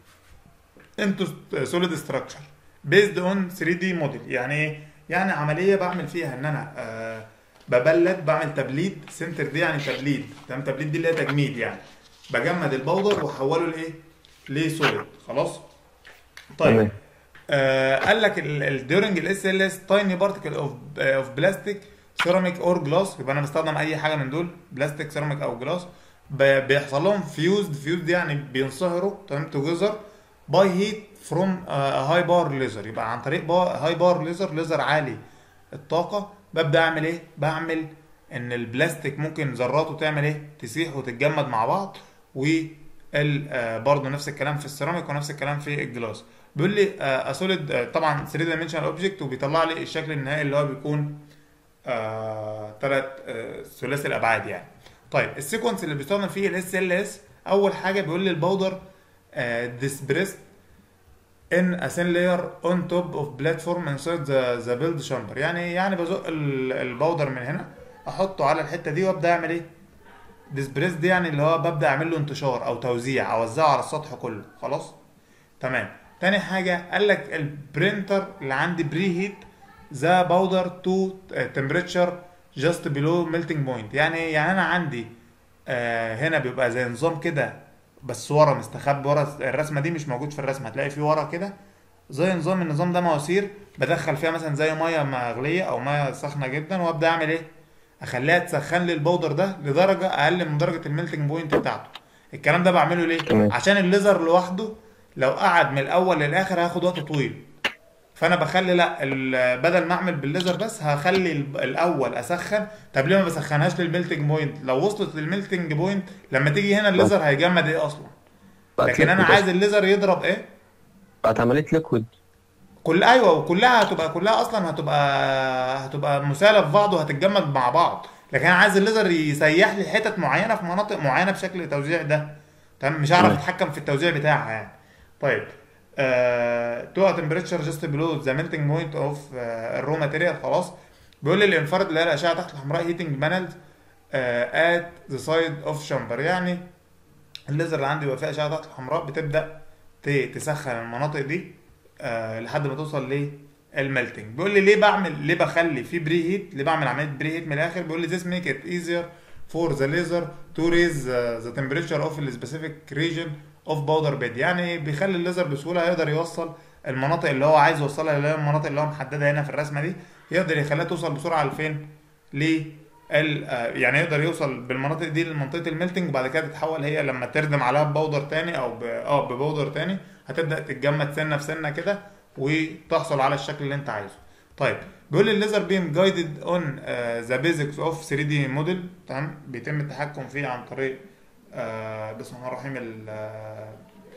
انتو سوليد ستراكشر بيزد اون ثري دي موديل. يعني ايه؟ يعني عمليه بعمل فيها ان انا آه ببلد، بعمل تبليد. سنتر دي يعني تبليد، تمام، تبليد دي اللي هي تجميد يعني. بجمد البودر واحوله لايه، لسوليد. خلاص. طيب تمام. آه قال لك الديورنج الاس ال اس تايني بارتكل اوف اوف بلاستيك سيراميك اور جلاس. يبقى انا بستخدم اي حاجه من دول، بلاستيك سيراميك او جلاس، بيحصل لهم فيوزد. فيوزد يعني بينصهروا، تمام، توجذر باي هيت فروم هاي باور ليزر. يبقى عن طريق هاي باور ليزر، ليزر عالي الطاقه. ببدا اعمل ايه، بعمل ان البلاستيك ممكن ذراته تعمل ايه، تسيح وتتجمد مع بعض. و برضه نفس الكلام في السيراميك، ونفس الكلام في الجلاس. بيقول لي اسوليد طبعا ثري دايمنشنال اوبجكت، وبيطلع لي الشكل النهائي اللي هو بيكون ثلاث آه ثلاثي الابعاد يعني. طيب السيكونس اللي بيستخدم فيه الاس ال اس، اول حاجه بيقول لي الباودر ديسبريست ان a thin layer on top of platform inside the the build chamber. يعني يعني بزق ال- الباودر من هنا، احطه على الحته دي، وابدا اعمل ايه، ديسبريس دي يعني اللي هو ببدا اعمل له انتشار او توزيع، اوزعه على السطح كله. خلاص. تمام. تاني حاجه قال لك البرينتر اللي عندي بري هيت ذا باودر تو تمبريتشر جاست بيلو ميلتنج بوينت. يعني يعني انا عندي آه هنا بيبقى زي نظام كده، بس ورا مستخبي ورا الرسمه دي، مش موجود في الرسمه. هتلاقي في ورا كده زي نظام، النظام ده مواسير بدخل فيها مثلا زي ميه مغليه او ميه سخنه جدا، وابدا اعمل ايه، اخليها تسخن لي البودر ده لدرجه اقل من درجه الميلتنج بوينت بتاعته. الكلام ده بعمله ليه، تمام. عشان الليزر لوحده لو قعد من الاول للاخر هياخد وقت طويل. فانا بخلي لا ال- بدل ما اعمل بالليزر بس، هخلي ال- الاول اسخن. طب ليه ما بسخنهاش للميلتنج بوينت؟ لو وصلت للميلتنج بوينت لما تيجي هنا بقت الليزر هيجمد ايه اصلا. بقت لكن انا ليكويد عايز أصلا. الليزر يضرب ايه، بقت عملية ليكويد. كل ايوه، وكلها هتبقى كلها اصلا هتبقى هتبقى مسالة في بعض وهتتجمد مع بعض. لكن انا عايز الليزر يسيح لي حتت معينه في مناطق معينه بشكل التوزيع ده. تمام، مش هعرف تمام. اتحكم في التوزيع بتاعها يعني. طيب تو تمبريتشر جاست بلو ذا ميلتنج بوينت اوف الرو ماتيريال. خلاص، بيقول لي الانفراد اللي هي الاشعه تحت الحمراء هيتنج بانلز ات ذا سايد اوف شامبر، يعني الليزر اللي عندي بيبقى فيه اشعه تحت الحمراء بتبدا ت- تسخن المناطق دي آه لحد ما توصل للملتنج. بيقول لي ليه بعمل ليه بخلي في بري هيت، ليه بعمل عمليه بري هيت من الاخر. بيقول لي this make it easier for the laser to raise uh, the temperature of the specific region of powder bed، يعني بيخلي الليزر بسهوله يقدر يوصل المناطق اللي هو عايز يوصلها، اللي هي المناطق اللي هو محددها هنا في الرسمه دي، يقدر يخليها توصل بسرعه لفين؟ ل ال- آه، يعني يقدر يوصل بالمناطق دي لمنطقه الميلتنج، وبعد كده تتحول هي لما تردم عليها ببودر تاني او ب... اه ببودر تاني، هتبدا تتجمد سنه في سنه كده وتحصل على الشكل اللي انت عايزه. طيب بيقول لي الليزر بيم جايدد اون ذا بيزكس اوف ثري دي موديل. تمام، بيتم التحكم فيه عن طريق آه بسم الله الرحمن الرحيم ال- آه،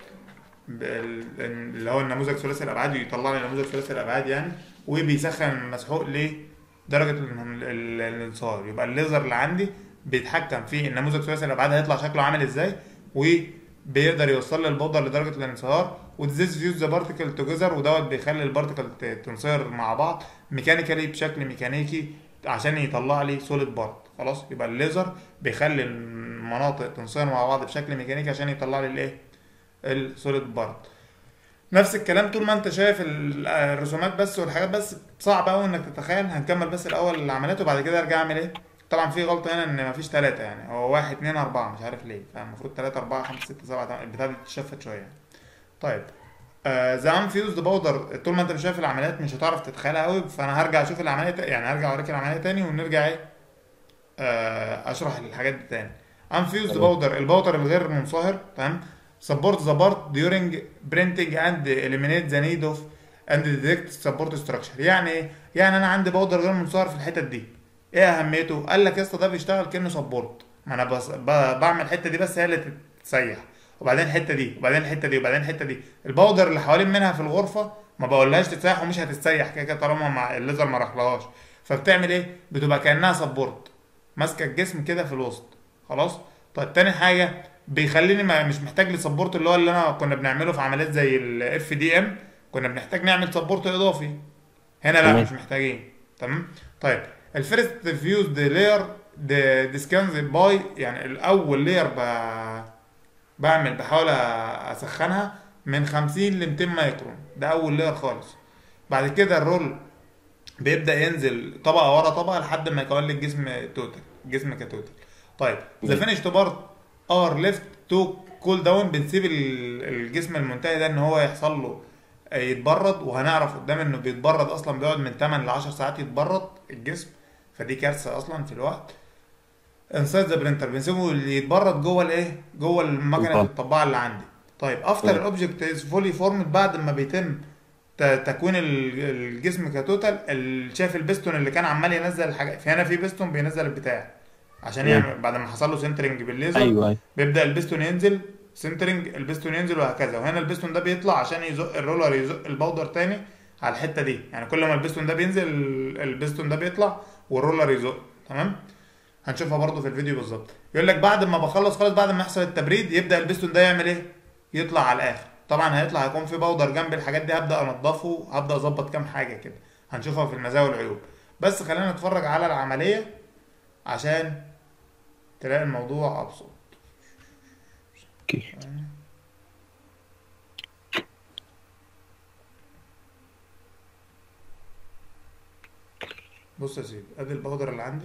بال- اللي هو النموذج ثلاثي الابعاد، يطلع لي نموذج ثلاثي الابعاد يعني، وبيسخن مسحوق لدرجه ال- ال- الانصهار. يبقى الليزر اللي عندي بيتحكم في النموذج ثلاثي الابعاد هيطلع شكله عامل ازاي، وبيقدر يوصل لي البودر لدرجه الانصهار. وذيس فيوز ذا بارتيكل توجذر، ودوت بيخلي البارتيكل ت- تنصهر مع بعض ميكانيكالي بشكل ميكانيكي عشان يطلع لي سوليد بارت. خلاص، يبقى الليزر بيخلي المناطق تنصهر مع بعض بشكل ميكانيكي عشان يطلع لي الايه؟ السوليد بارت. نفس الكلام طول ما انت شايف ال- الرسومات بس والحاجات بس، صعب قوي انك تتخيل. هنكمل بس الاول العمليات وبعد كده ارجع اعمل ايه. طبعا في غلطه هنا ان مفيش ثلاثه، يعني هو واحد اتنين اربعه، مش عارف ليه، فالمفروض ثلاثه اربعه خمسه سته سبعه تمانيه، البتاعه دي اتشفت شويه. طيب ذا انفيوزد باودر، طول ما انت مش شايف العمليات مش هتعرف تتخيلها قوي، فانا هرجع اشوف العمليه تا- يعني هرجع اوريك العمليه تاني ونرجع ايه آه، اشرح الحاجات دي تاني. انفيوزد تمام. باودر، الباودر الغير منصهر. تمام، support the part during printing and eliminate the need of and detect support structure. يعني ايه؟ يعني انا عندي باودر غير منصهر في الحتت دي، ايه اهميته؟ قال لك يا اسطى ده بيشتغل كانه سبورت، ما انا بس ب- بعمل الحته دي بس هي اللي تتسيح، وبعدين الحته دي وبعدين الحته دي وبعدين الحته دي، الباودر اللي حوالين منها في الغرفه ما بقولهاش تتسيح ومش هتتسيح كده كده طالما مع الليزر ما راحلهاش، فبتعمل ايه؟ بتبقى كانها سبورت ماسكه الجسم كده في الوسط. خلاص. طيب تاني حاجه بيخليني ما مش محتاج لي سبورت اللي هو اللي انا كنا بنعمله في عمليات زي الاف دي ام، كنا بنحتاج نعمل سبورت اضافي، هنا لا تمام. مش محتاجين. تمام. طيب الفيرست فيوزد لاير ديسكانز باي، يعني الاول لاير بعمل بحاول اسخنها من خمسين ل ميتين مايكرون، ده اول لاير خالص. بعد كده الرول بيبدا ينزل طبقه ورا طبقه لحد ما يكون لي الجسم توتال، الجسم كتوتال. طيب ذا تمام. فينيشد بارت ار ليفت تو كول داون، بنسيب ال- الجسم المنتهي ده ان هو يحصل له يتبرد، وهنعرف قدام انه بيتبرد اصلا، بيقعد من تمن ل عشر ساعات يتبرد الجسم، فدي كارثه اصلا في الوقت. انسايد ذا برينتر بنسيبه اللي يتبرد جوه الايه؟ جوه المكنه البارت. الطباعه اللي عندي. طيب افتر تمام. الاوبجكت از فولي فورمد، بعد ما بيتم ت- تكوين ال- الجسم كتوتال، ال- شايف البستون اللي كان عمال ينزل الحاجات، في هنا في بستون بينزل البتاع عشان تمام. يعمل بعد ما حصل له سنترنج بالليزر، ايوه ايوه. بيبدا البستون ينزل سنترنج، البستون ينزل وهكذا، وهنا البستون ده بيطلع عشان يزق الرولر، يزق البودر تاني على الحته دي، يعني كل ما البستون ده بينزل البستون ده بيطلع والرولر يزق. تمام، هنشوفها برضو في الفيديو بالظبط. يقول لك بعد ما بخلص خالص، بعد ما يحصل التبريد، يبدا البستون ده يعمل ايه؟ يطلع على الاخر. طبعا هيطلع هيكون في بودر جنب الحاجات دي، هبدا انضفه، هبدا اظبط كام حاجه كده، هنشوفها في المزايا والعيوب. بس خلينا نتفرج على العمليه عشان تلاقي الموضوع ابسط. اوكي. بص يا سيدي، ادي البودر اللي عندي.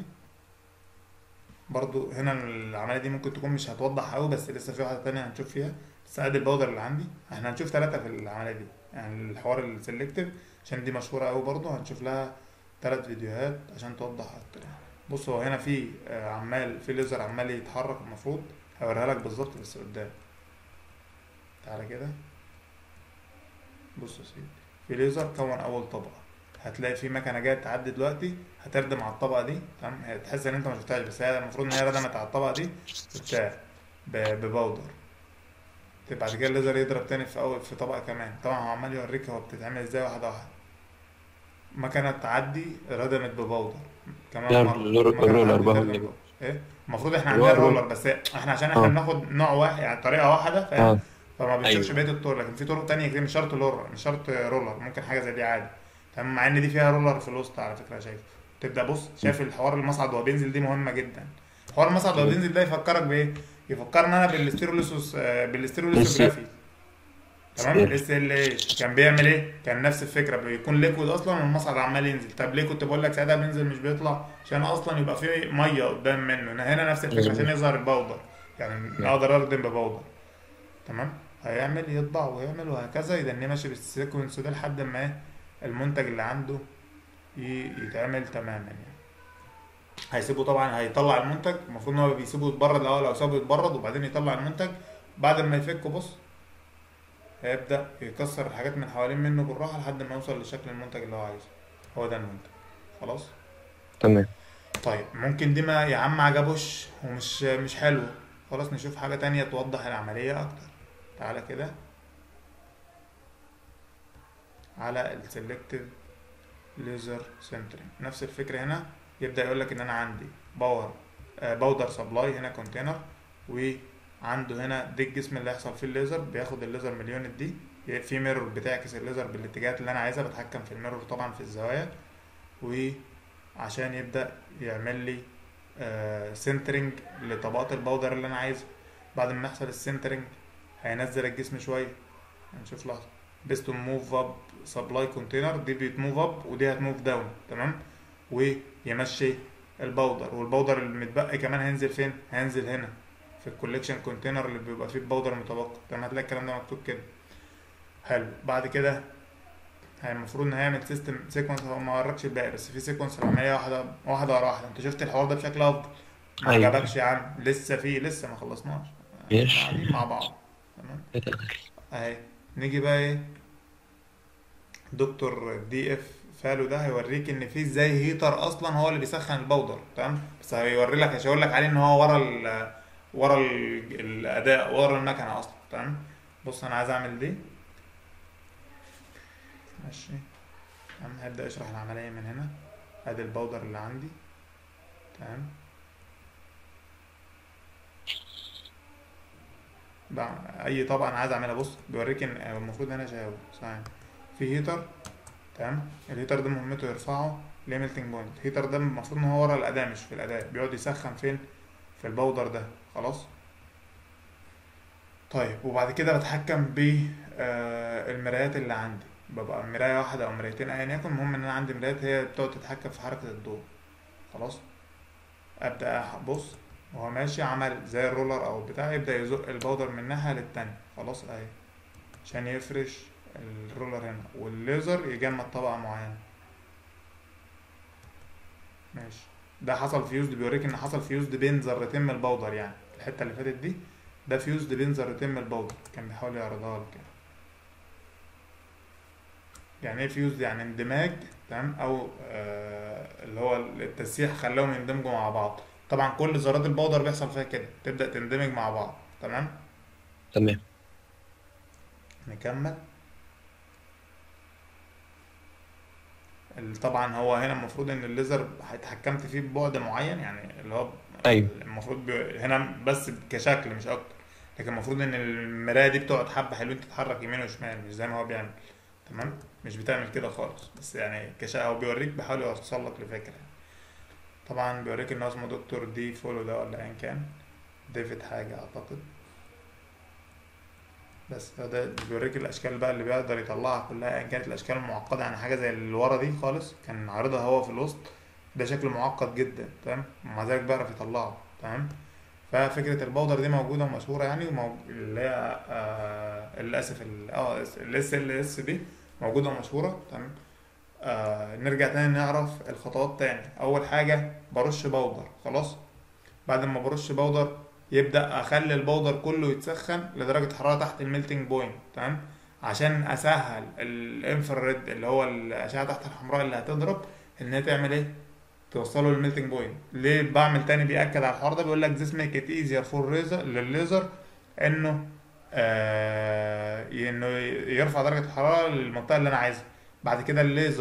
برضو هنا العمليه دي ممكن تكون مش هتوضح قوي، بس لسه في واحده تانية هنشوف فيها. بس ادي البودر اللي عندي، احنا هنشوف ثلاثه في العمليه دي، يعني الحوار السلكتيف عشان دي مشهوره قوي برضو، هنشوف لها ثلاث فيديوهات عشان توضح اكتر. بص هو هنا في آه، عمال في ليزر عمال يتحرك، المفروض هوريها لك بالظبط بس قدام. تعالى كده، بص يا سيدي، في ليزر كون اول طبقه، هتلاقي في مكنه جايه تعدي دلوقتي هتردم على الطبقه دي. تمام، هي تحس ان انت ما شفتهاش، بس هي المفروض ان هي ردمت على الطبقه دي بتاع ب- ببودر. طيب بعد كده الليزر يضرب تاني في اول في طبقه كمان. طبعا هو عمال يوريك هو بتتعمل ازاي واحده واحده. مكنه تعدي ردمت ببودر، كمان لا مره الرولر لما كان الرولر عندي بقى هو تلاتة اللي من بقى. جوه. ايه، المفروض احنا اللي هو عندنا الرولر. رولر، بس احنا عشان احنا اه بناخد نوع واحد يعني طريقه واحده، فاهم؟ اه فما بنشوفش ايوه بقيه الطرق، لكن في طرق تانية كتير مش شرط رولر، مش شرط رولر، ممكن حاجه زي دي عادي. تمام، مع ان دي فيها رولر في الوسط على فكره، شايف؟ تبدا بص، م. شايف الحوار المصعد وهو بينزل دي مهمه جدا. حوار المصعد وهو تمام. بينزل ده يفكرك بايه؟ يفكرنا انا بالستيروليسوس آه، بس بالستيروليسوجرافي. تمام، سير. الاس ال اي كان بيعمل ايه؟ كان نفس الفكره، بيكون ليكويد اصلا والمصعد عمال ينزل. طب ليه كنت بقول لك ساعتها بينزل مش بيطلع؟ عشان اصلا يبقى فيه ميه قدام منه. هنا هنا نفس الفكره، عشان مظبوط. يظهر البودر، يعني تمام. اقدر اردم ببودر. تمام، هيعمل يطبع ويعمل وهكذا، يدنيه ماشي بالسيكونس ده لحد ما إيه؟ المنتج اللي عنده ي- يتعمل تماما يعني. هيسيبه طبعا، هيطلع المنتج، المفروض ان هو بيسيبه يتبرد الاول او سابه يتبرد وبعدين يطلع المنتج. بعد ما يفكه بص، هيبدأ يكسر الحاجات من حوالين منه بالراحة لحد ما يوصل لشكل المنتج اللي هو عايزه. هو ده المنتج. خلاص. تمام. طيب ممكن دي ما يا عم عجبوش ومش مش حلو، خلاص نشوف حاجة تانية توضح العملية أكتر. تعالى كده على السلكتيف ليزر سنترنج، نفس الفكرة هنا. يبدأ يقول لك إن أنا عندي باور باودر سبلاي هنا كونتينر، وعنده هنا دي الجسم اللي هيحصل فيه الليزر، بياخد الليزر من اليونت دي. في ميرور بتعكس الليزر بالاتجاهات اللي أنا عايزها، بتحكم في الميرور طبعا في الزوايا، وعشان يبدأ يعمل لي سنترنج لطبقات الباودر اللي أنا عايزها. بعد ما يحصل السنترنج هينزل الجسم شوية، هنشوف لحظة. بيستون موف اب سبلاي كونتينر، دي بتموف اب ودي هتموف داون. تمام، ويمشي الباودر، والباودر المتبقي كمان هينزل فين؟ هينزل هنا في الكوليكشن كونتينر اللي بيبقى فيه الباودر المتبقي. تمام، هتلاقي الكلام ده مكتوب كده. حلو، بعد كده هي المفروض ان هيعمل سيستم سيكونس. هو ما وركش الباقي، بس في سيكونس العمليه واحده واحده ورا واحده. انت شفت الحوار ده بشكل افضل؟ ما ايوه عجبكش يا عم؟ لسه في لسه ما خلصناش، احنا ماشي. قاعدين مع بعض. تمام، اتقل. اهي نيجي بقى ايه، دكتور دي اف فالو ده هيوريك ان في ازاي هيتر اصلا هو اللي بيسخن البودر. تمام، بس هيوري لك، مش هيقول لك عليه ان هو ورا ال ورا ال- الاداء، ورا المكنه اصلا. تمام، بص انا عايز اعمل دي. ماشي، تمام، هبدا اشرح العمليه من هنا. ادي البودر اللي عندي. تمام، بقى اي طبقه انا عايز اعملها، بص بيوريك ان المفروض هنا شاور ثاني في هيتر. تمام، الهيتر ده مهمته يرفعه لميلتنج بوينت. الهيتر ده المفروض ان هو ورا الاداء مش في الاداء، بيقعد يسخن فين؟ في البودر ده. خلاص. طيب وبعد كده بتحكم بالمرايات اللي عندي، ببقى مرايه واحده او مرايتين ايا يكن، المهم ان انا عندي مرايات هي بتقعد تتحكم في حركه الضوء. خلاص، ابدا ابص وهو ماشي، عمل زي الرولر او بتاع، يبدا يزق البودر من ناحيه للتانية. خلاص اهي، عشان يفرش الرولر هنا، والليزر يجمد طبقه معينه. ماشي، ده حصل فيوزد، بيوريك ان حصل فيوزد بين ذرتين من البودر، يعني الحته اللي فاتت دي ده فيوزد بين ذرتين من البودر، كان بيحاول يعرضها لك كده. يعني ايه فيوزد؟ يعني اندماج. تمام، او آه اللي هو التسييح خلاهم يندمجوا مع بعض. طبعا كل ذرات البودر بيحصل فيها كده، تبدا تندمج مع بعض. تمام، تمام. نكمل. طبعا هو هنا المفروض ان الليزر اتحكمت فيه ببعد معين، يعني اللي هو ايوه المفروض بي... هنا بس كشكل مش اكتر، لكن المفروض ان المرايه دي بتقعد حبه حلوين تتحرك يمين وشمال، مش زي ما هو بيعمل. تمام، مش بتعمل كده خالص، بس يعني كشكل هو بيوريك، بيحاول يوصل لك لفكره. طبعا بيوريك ان هو اسمه دكتور دي فولو ده ولا ايا كان، ديفيد حاجه اعتقد. بس هو ده بيوريك الاشكال بقى اللي بيقدر يطلعها كلها، ايا كانت الاشكال المعقده. يعني حاجه زي اللي ورا دي خالص كان عارضها هو في الوسط، ده شكل معقد جدا. تمام، ومع ذلك بيعرف يطلعه. تمام، ففكره البودر دي موجوده ومشهوره يعني، وموج... اللي هي آه... للاسف ال اه الاس ال اس دي موجوده ومشهوره. تمام، آه... نرجع تاني نعرف الخطوات تاني. اول حاجه برش بودر. خلاص، بعد ما برش بودر يبدا اخلي البودر كله يتسخن لدرجه حراره تحت الميلتنج بوينت. تمام، عشان اسهل الانفراريد اللي هو الاشعه تحت الحمراء اللي هتضرب ان هي تعمل ايه، توصله للميلتنج بوينت. ليه بعمل تاني بيأكد على الحوار ده؟ بيقول لك this make it easier for laser للليزر انه آه انه يرفع درجه الحراره للمنطقه اللي انا عايزها. بعد كده الليزر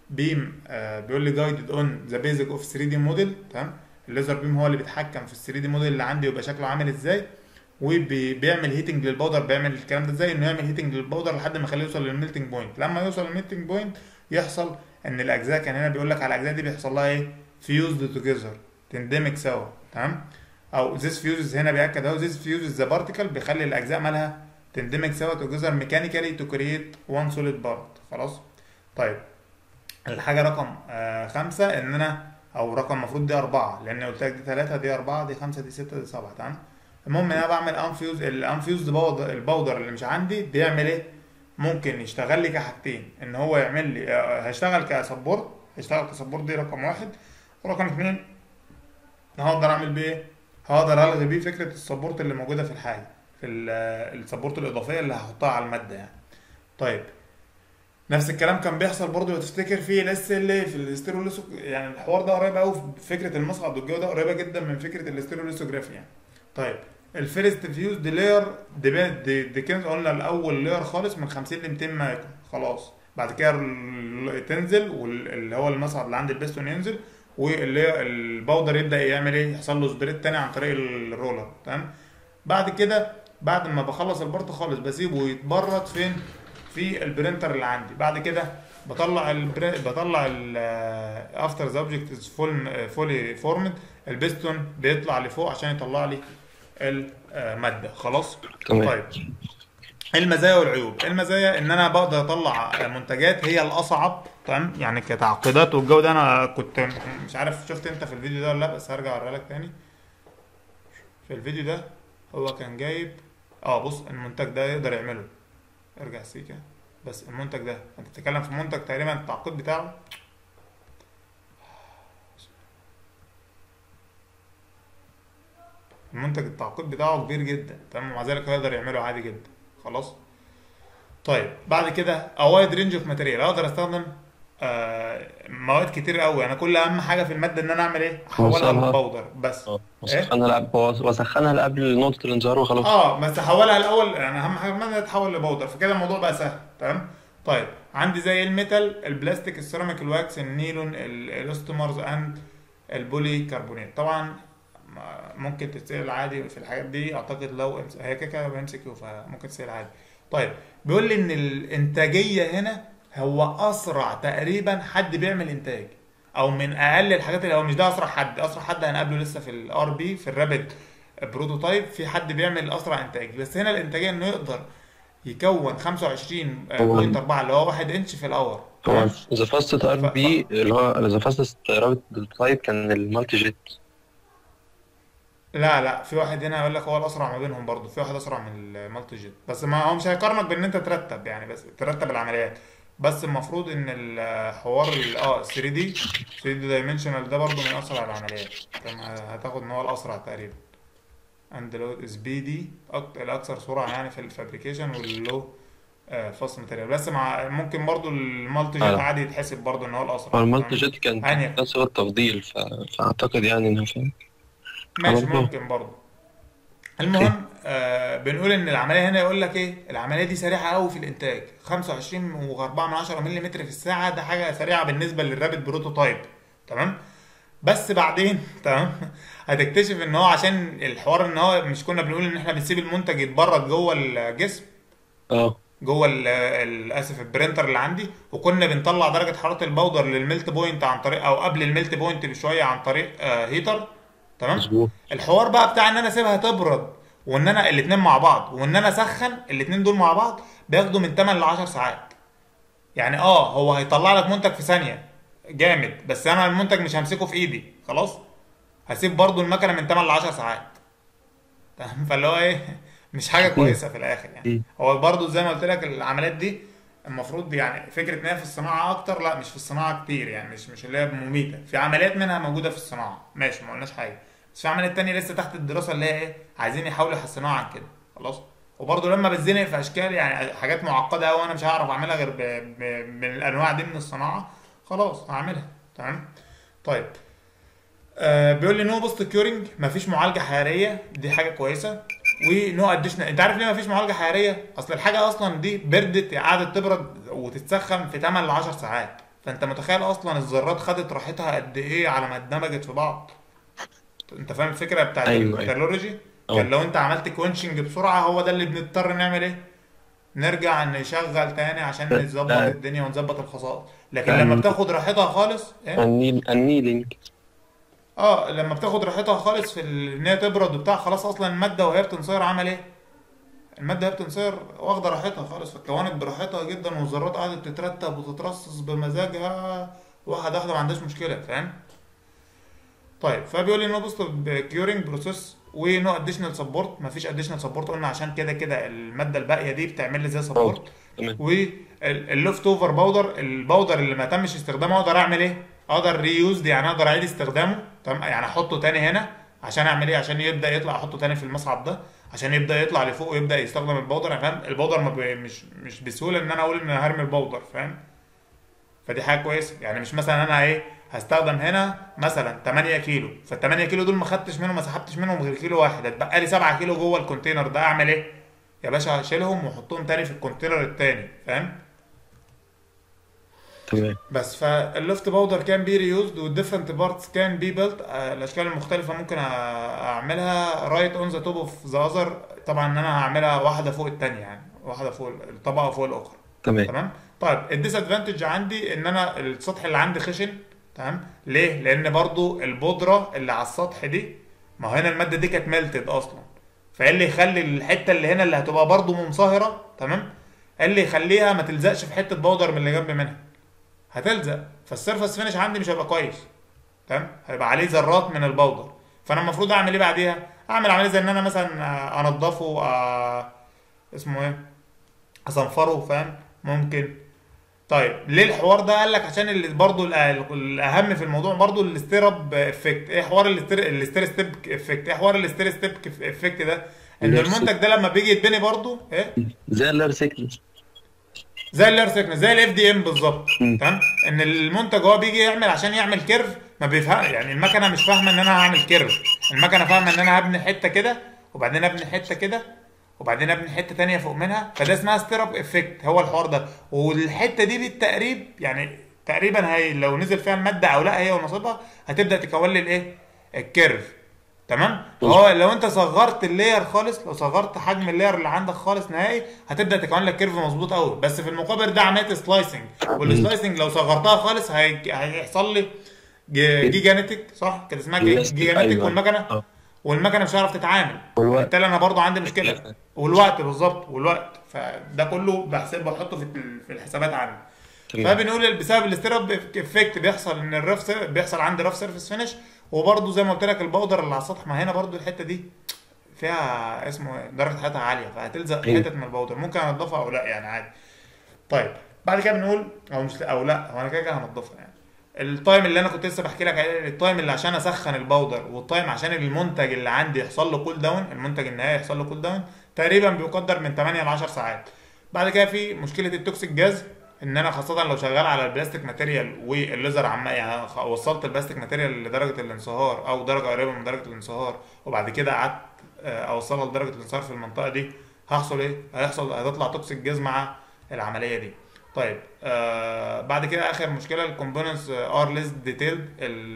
بيم آه بيقول لي جايدد اون ذا بيزك اوف ثري دي موديل. تمام، الليزر بيم هو اللي بيتحكم في ال ثري دي موديل اللي عندي ويبقى شكله عامل ازاي، وبيعمل هيتنج للباودر. بيعمل الكلام ده ازاي؟ انه يعمل هيتنج للباودر لحد ما يخليه يوصل للميلتنج بوينت. لما يوصل للميلتنج بوينت يحصل ان الاجزاء، كان هنا بيقول لك على الاجزاء دي بيحصل لها ايه؟ فيوزد توجذر، تندمج سوا. تمام، او this fuses هنا بيأكد اهو this fuses the particle، بيخلي الاجزاء مالها تندمج سوا together mechanically to create one solid part. خلاص. طيب الحاجه رقم آه خمسة، ان انا او رقم المفروض دي اربعه، لان قلت لك دي ثلاثه دي اربعه دي خمسه دي سته دي سبعه. تمام، المهم ان انا بعمل انفيوز الانفيوز باودر. الباودر اللي مش عندي بيعمل ايه؟ ممكن يشتغل لي كحاجتين، ان هو يعمل لي آه هيشتغل كسبورت، هيشتغل كسبورت دي رقم واحد. رقم اثنين هقدر اعمل بيه ايه؟ هقدر الغي بيه فكره السبورت اللي موجوده في الحاجه، في السبورت الاضافيه اللي هحطها على الماده يعني. طيب نفس الكلام كان بيحصل برضه لو تفتكر في الاس ال اي في الاستيروليسو، يعني الحوار ده قريب قوي، فكره المصعد والجو ده قريبه جدا من فكره الاستيروليسوجرافي يعني. طيب الفيرست فيوز دي لاير دي, دي, دي كانت قلنا الاول لاير خالص من خمسين ل مئتين مايكرون. خلاص، بعد كده تنزل واللي هو المصعد اللي عند البستون ينزل، واللي الباودر يبدا يعمل ايه؟ يحصل له سبريت تاني عن طريق الرولر. تمام، بعد كده بعد ما بخلص البارت خالص بسيبه يتبرد فين؟ في البرينتر اللي عندي. بعد كده بطلع البر... بطلع ال افتر ذا اوبجكت از فول فولي فورمد، البستون بيطلع لفوق عشان يطلع لي الماده. خلاص. تمام. طيب المزايا والعيوب. المزايا ان انا بقدر اطلع منتجات هي الاصعب. تمام، يعني كتعقيدات والجو ده انا كنت مش عارف شفت انت في الفيديو ده ولا لا، بس هرجع اوريها لك تاني. في الفيديو ده هو كان جايب اه بص المنتج ده يقدر يعمله، ارجع سيكا. بس المنتج ده انت بتتكلم في منتج تقريبا التعقيد بتاعه المنتج التعقيد بتاعه كبير جدا. تمام، ومع ذلك هيقدر يعمله عادي جدا. خلاص. طيب بعد كده اوايد رينج اوف ماتيريال، اقدر استخدم آه مواد كتير قوي. انا كل اهم حاجه في الماده ان انا اعمل ايه؟ احولها وصلها. لباودر بس. اه ايه؟ وسخنها لقبل وسخنها قبل نقطة الانذار وخلاص. اه بس احولها الاول، يعني اهم حاجه في الماده تتحول لباودر، فكده الموضوع بقى سهل. تمام. طيب عندي زي الميتال، البلاستيك، السيراميك، الواكس، النيلون، الاستومرز اند البولي كربونات. طبعا ممكن تتسال عادي في الحاجات دي، اعتقد لو هي كده كده ام سي كيو فممكن تتسال عادي. طيب بيقول لي ان الانتاجيه هنا هو اسرع تقريبا حد بيعمل انتاج، او من اقل الحاجات اللي هو مش ده اسرع حد. اسرع حد هنقابله لسه في الار بي في الرابid بروتوتايب، في حد بيعمل اسرع انتاج. بس هنا الانتاجيه انه يقدر يكون خمسة وعشرين بوينت اربعة اللي هو واحد انش في الاور. طبعا ذا فاستست ار بي اللي هو ذا فاستست رابط بروتوتايب كان المالتي جيت. لا لا، في واحد هنا يقول لك هو الاسرع ما بينهم برضه، في واحد اسرع من المالتي جيت، بس ما هو مش هيقارنك بان انت ترتب يعني، بس ترتب العمليات. بس المفروض ان الحوار اه ثري دي ثري دي دايمنشنال ده برضه من اسرع العمليات. هتاخد ان هو الاسرع تقريبا. اند لو سبيدي الاكثر سرعه يعني في الفابريكيشن، واللو فاست ماتيريال. بس مع ممكن برضه المالتي جيت عادي يتحسب برضه ان هو الاسرع. هو المالتي جيت كان نفس التفضيل، ف... فاعتقد يعني انه فاهم. ماشي ممكن برضه. المهم آه بنقول ان العمليه هنا يقول لك ايه؟ العمليه دي سريعه قوي في الانتاج، خمسة وعشرين واربعة من عشرة ملم في الساعه، ده حاجه سريعه بالنسبه للرابد بروتوتايب. تمام، بس بعدين تمام هتكتشف ان هو عشان الحوار ان هو مش كنا بنقول ان احنا بنسيب المنتج يتبرد جوه الجسم، اه جوه اسف البرينتر اللي عندي، وكنا بنطلع درجه حراره الباودر للميلت بوينت عن طريق او قبل الميلت بوينت بشويه عن طريق آه هيتر. تمام، مظبوط. الحوار بقى بتاع ان انا اسيبها تبرد وان انا الاثنين مع بعض وان انا اسخن الاثنين دول مع بعض بياخدوا من ثمانية ل عشرة ساعات. يعني اه هو هيطلع لك منتج في ثانيه جامد، بس انا المنتج مش همسكه في ايدي خلاص، هسيب برضو المكنه من ثمانية ل عشرة ساعات. تمام، فاللي هو ايه مش حاجه كويسه في الاخر يعني. هو برضو زي ما قلت لك العمليات دي المفروض يعني فكره ان هي في الصناعه اكتر، لا مش في الصناعه كتير يعني، مش مش اللي هي مميته. في عمليات منها موجوده في الصناعه ماشي، ما قلناش حاجه، بس في عمليات تانية لسه تحت الدراسه اللي هي ايه عايزين يحاولوا يحسنوها عن كده. خلاص، وبرضه لما بتزنق في اشكال يعني حاجات معقده قوي انا مش هعرف اعملها غير ب... ب... من الانواع دي من الصناعه، خلاص هعملها. تمام. طيب آه بيقول لي نو بوست كيورنج، مفيش معالجه حراريه، دي حاجه كويسه. ونو اديشنال، انت عارف ليه مفيش معالجه حراريه؟ اصل الحاجه اصلا دي بردت قعدت تبرد وتتسخن في ثمانية ل عشرة ساعات، فانت متخيل اصلا الذرات خدت راحتها قد ايه على ما اندمجت في بعض. انت فاهم الفكره بتاعت ايوه ايوه الميتالورجي؟ كان اه لو انت عملت كوينشنج بسرعه، هو ده اللي بنضطر نعمل ايه، نرجع نشغل تاني عشان نظبط ده الدنيا ونظبط الخصائص. لكن ده لما الني- بتاخد راحتها خالص ايه، النيل النيلينج. اه لما بتاخد راحتها خالص في ال- ان هي تبرد وبتاع، خلاص اصلا الماده وهي بتنصهر عمل ايه، الماده وهي بتنصهر واخده راحتها خالص، فاتكونت براحتها جدا، والذرات قعدت تترتب وتترصص بمزاجها واحده واحده، ما عندهاش مشكله، فاهم؟ طيب فبيقول لي نو بوست كيورنج بروسيس ونو اديشنال سبورت. مفيش اديشنال سبورت، قلنا عشان كده كده الماده الباقيه دي بتعمل لي زي باودر. سبورت. تمام. واللوفت اوفر باودر، الباودر اللي ما تمش استخدامه، اقدر اعمل ايه؟ اقدر ريوزد، يعني اقدر اعيد استخدامه، تمام؟ يعني احطه تاني هنا عشان اعمل ايه؟ عشان يبدا يطلع، احطه تاني في المصعد ده عشان يبدا يطلع لفوق ويبدا يستخدم الباودر. يعني فاهم الباودر ما بي مش مش بسهوله ان انا اقول ان انا هرمي الباودر، فاهم؟ فدي حاجه كويسه. يعني مش مثلا انا ايه هستخدم هنا مثلا تمانية كيلو، فال تمانية كيلو دول ما خدتش منهم، ما سحبتش منهم غير كيلو واحد، هتبقى لي سبعة كيلو جوه الكونتينر ده، اعمل ايه يا باشا؟ هشيلهم واحطهم تاني في الكونتينر التاني، فاهم؟ تمام. بس فالليفت باودر كان بي ريوزد والديفرنت بارتس كان بي بيلت، الاشكال المختلفه ممكن أ- اعملها رايت اون ذا توب اوف ذا اذر. طبعا ان انا هعملها واحده فوق الثانيه، يعني واحده فوق الطبقه فوق الاخرى، تمام. تمام؟ طيب الديس ادفانتج عندي ان انا السطح اللي عندي خشن، تمام؟ ليه؟ لان برضو البودره اللي على السطح دي، ما هو هنا الماده دي كانت ميلتد اصلا، فايه اللي يخلي الحته اللي هنا اللي هتبقى برضو منصهره، تمام؟ إيه اللي يخليها ما تلزقش في حته باودر من اللي جنب منها؟ هتلزق، فالسيرفس فينش عندي مش هيبقى كويس، تمام؟ هيبقى عليه ذرات من البودر. فانا المفروض اعمل ايه بعديها؟ اعمل عمليه زي ان انا مثلا آه، انضفه، آه، اسمه ايه، اصنفره، فاهم؟ ممكن. طيب ليه الحوار ده؟ قال لك عشان اللي برضو الأ- الاهم في الموضوع برضو الاستيراب افكت. ايه حوار الاستير الاستير ستيب افكت؟ ايه حوار الاستير ستيب افكت ده؟ ان ليرسيك. المنتج ده لما بيجي يتبني برضو ايه، زي الليرسيك. زي الاير سيكنس، زي الاف دي ام بالظبط، تمام؟ ان المنتج هو بيجي يعمل عشان يعمل كيرف، ما بيفهم، يعني المكنه مش فاهمه ان انا هعمل كيرف، المكنه فاهمه ان انا هبني حته كده وبعدين ابني حته كده وبعدين ابني حته تانية فوق منها، فده اسمها ستيرب افكت، هو الحوار ده. والحته دي بالتقريب يعني تقريبا هي لو نزل فيها الماده او لا، هي ونصيبها هتبدا تكون لي الايه، الكيرف، تمام؟ فهو لو انت صغرت اللاير خالص، لو صغرت حجم اللاير اللي عندك خالص نهائي، هتبدا تكون لك كيرف مظبوط قوي. بس في المقابل ده عمليه سلايسنج، والسلايسنج لو صغرتها خالص هي... هيحصل لي ج- جيجانيتك، صح كده اسمها جي- جيجاستيك. جيجانيتك، ايوه والمكنه اه. والمكنه مش هتعرف تتعامل، والوقت. فبالتالي انا برضو عندي مشكله. والوقت بالظبط، والوقت، فده كله بحسب بحطه في ال- في الحسابات عندي. تمام. فبنقول بسبب الاستيراب افكت بيحصل ان الرف سير- بيحصل عندي رف سيرفيس فينش. وبرده زي ما قلت لك البودر اللي على السطح، ما هنا برده الحته دي فيها اسمه إيه؟ درجه حرارتها عاليه، فهتلزق ايوه. حتت من البودر، ممكن انضفها او لا، يعني عادي. طيب بعد كده بنقول او مش او لا، هو انا كده كده هنضفها يعني. التايم اللي انا كنت لسه بحكي لك عليه، التايم اللي عشان اسخن البودر، والتايم عشان المنتج اللي عندي يحصل له كول داون، المنتج النهائي يحصل له كول داون، تقريبا بيقدر من تمانية ل عشر ساعات. بعد كده في مشكله التوكسيك جاز، ان انا خاصه لو شغال على البلاستيك ماتيريال والليزر عم، يعني خ- وصلت البلاستيك ماتيريال لدرجه الانصهار او درجه قريبه من درجه الانصهار، وبعد كده قعدت آه، اوصلها لدرجه الانصهار في المنطقه دي، هحصل ايه؟ هيحصل هتطلع توكسيك جاز مع العمليه دي. طيب آه بعد كده اخر مشكله الكومبوننتس ار ليس ديتيلد،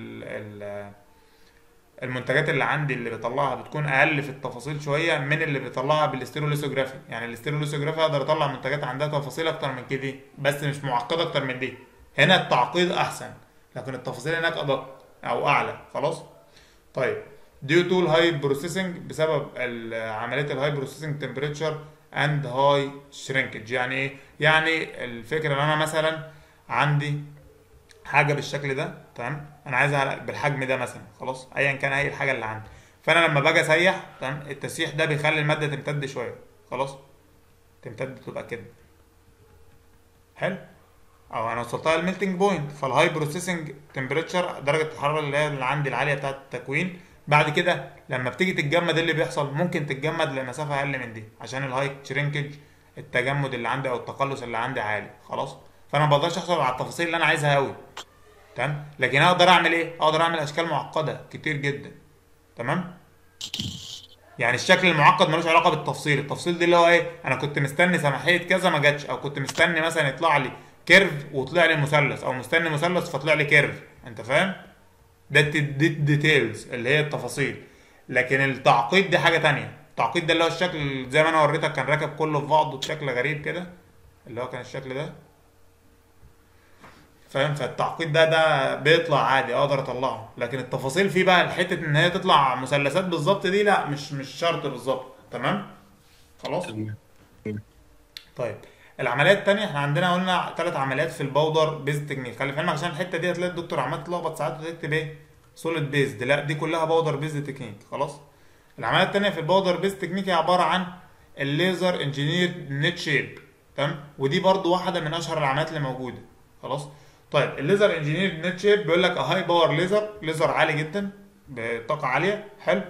المنتجات اللي عندي اللي بيطلعها بتكون اقل في التفاصيل شويه من اللي بيطلعها بالاستيروليثوجرافي. يعني الاستيروليثوجرافي اقدر اطلع منتجات عندها تفاصيل اكتر من كده، بس مش معقده اكتر من دي. هنا التعقيد احسن لكن التفاصيل هناك ادق او اعلى، خلاص. طيب due to الهاي بروسيسنج، بسبب ال- عمليه الهاي بروسيسنج تمبريتشر اند هاي شرينكج. يعني ايه؟ يعني الفكره ان انا مثلا عندي حاجه بالشكل ده، تمام؟ انا عايزها بالحجم ده مثلا، خلاص، ايا كان اي الحاجه اللي عندي. فانا لما باجي اسيح، تمام، التسييح ده بيخلي الماده تمتد شويه، خلاص، تمتد تبقى كده، حلو. او انا وصلتها للميلتنج بوينت، فالهاي بروسيسنج تمبريتشر، درجه الحراره اللي هي اللي عندي العاليه بتاعه التكوين، بعد كده لما بتيجي تتجمد إيه اللي بيحصل؟ ممكن تتجمد لمسافه اقل من دي عشان الهاي شرينكج، التجمد اللي عندي او التقلص اللي عندي عالي، خلاص. فانا ما بقدرش احصل على التفاصيل اللي انا عايزها قوي، تمام؟ لكن اقدر اعمل ايه؟ اقدر اعمل اشكال معقده كتير جدا، تمام؟ يعني الشكل المعقد ملوش علاقه بالتفصيل، التفصيل دي اللي هو ايه، انا كنت مستني سماحيه كذا ما جاتش، او كنت مستني مثلا يطلع لي كيرف وطلع لي مثلث، او مستني مثلث فطلع لي كيرف، انت فاهم؟ ده الديتيلز اللي هي التفاصيل. لكن التعقيد دي حاجه تانية. التعقيد ده اللي هو الشكل زي ما انا وريتك، كان راكب كله في بعضه بشكل غريب كده، اللي هو كان الشكل ده، فاهم؟ فالتعقيد ده ده بيطلع عادي، اقدر اطلعه. لكن التفاصيل فيه بقى، الحته ان هي تطلع مثلثات بالظبط دي لا، مش مش شرط بالظبط. تمام خلاص. تمام. طيب العمليات التانية، احنا عندنا قلنا ثلاث عمليات في الباودر بيز تكنيك. خلي في علمك عشان الحته دي هتلاقي الدكتور عمال تلخبط ساعات وتكتب ايه سوليد بيزد، لا دي كلها باودر بيز تكنيك. خلاص. العمليات التانية في الباودر بيز تكنيك هي عباره عن الليزر انجينير نت شيب. تمام. ودي برضو واحده من اشهر العمليات اللي موجوده. خلاص. طيب الليزر انجينير نت شيب بيقول لك هاي باور ليزر، ليزر عالي جدا بطاقه عاليه. حلو.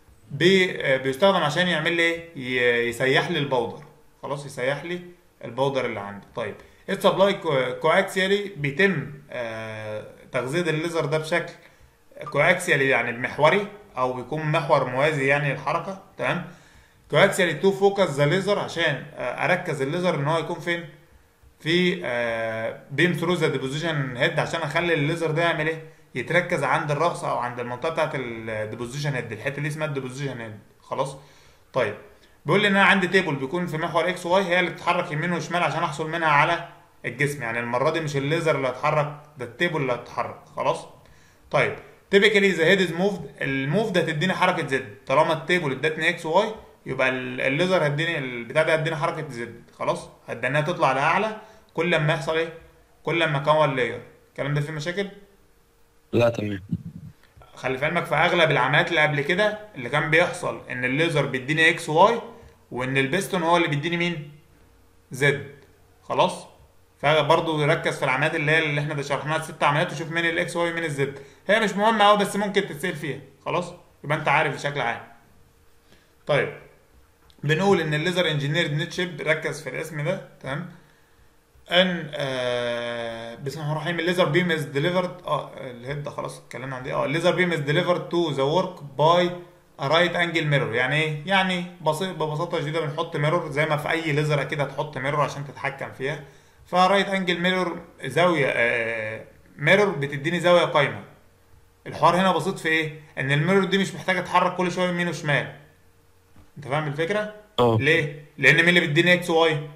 بي بيستخدم عشان يعمل لي ايه؟ يسيح لي الباودر. خلاص، يسيح لي الباودر اللي عندي. طيب السبلاي كواكسيالي، بيتم آه تغذيه الليزر ده بشكل كواكسيالي يعني محوري، او بيكون محور موازي يعني للحركه. تمام. كواكسيالي تو فوكس ذا ليزر، عشان آه اركز الليزر ان هو يكون فين؟ في آه بيم ثرو ذا ديبوزيشن هيد، عشان اخلي الليزر ده يعمل ايه؟ يتركز عند الراس او عند المنطقه بتاعت الديبوزيشن هيد. الحته دي اسمها الديبوزيشن هيد. خلاص. طيب بيقول لي ان انا عندي تيبل بيكون في محور اكس واي، هي اللي بتتحرك يمين وشمال عشان احصل منها على الجسم. يعني المره دي مش الليزر اللي هيتحرك، ده التيبل اللي هيتحرك. خلاص. طيب تيبيكالي ذا هيد از موفد، الموف ده هتديني حركه زد. طالما التيبل ادتني اكس واي يبقى الليزر هتديني البتاع ده هتديني حركه زد. خلاص. هتدينها تطلع لاعلى كل لما يحصل ايه؟ كل لما اكون لاير. الكلام ده فيه مشاكل؟ لا تمام. خلي في علمك في اغلب العمليات اللي قبل كده اللي كان بيحصل ان الليزر بيديني اكس واي، وان البيستون هو اللي بيديني مين؟ زد. خلاص. فبرضه ركز في العمليات اللي هي اللي احنا شرحناها الست عمليات، وشوف مين الاكس واي ومين الزد. هي مش مهمه قوي بس ممكن تتسال فيها. خلاص. يبقى انت عارف بشكل عام. طيب بنقول ان الليزر انجينير نت شيب، ركز في الاسم ده. تمام. ان آه بسم الله الرحمن الرحيم، الليزر بيم از ديليفرد، اه الهيد ده خلاص اتكلمنا عن دي. اه الليزر بيم از ديليفرد تو ذا ورك باي رايت انجل ميرور. يعني ايه؟ يعني بسيط ببساطه شديده بنحط ميرور زي ما في اي ليزر اكيد هتحط ميرور عشان تتحكم فيها. فرايت انجل ميرور زاويه آه ميرور بتديني زاويه قايمه. الحوار هنا بسيط في ايه؟ ان الميرور دي مش محتاجه تتحرك كل شويه يمين وشمال. انت فاهم الفكره؟ اه ليه؟ لان مين اللي بيديني اكس واي؟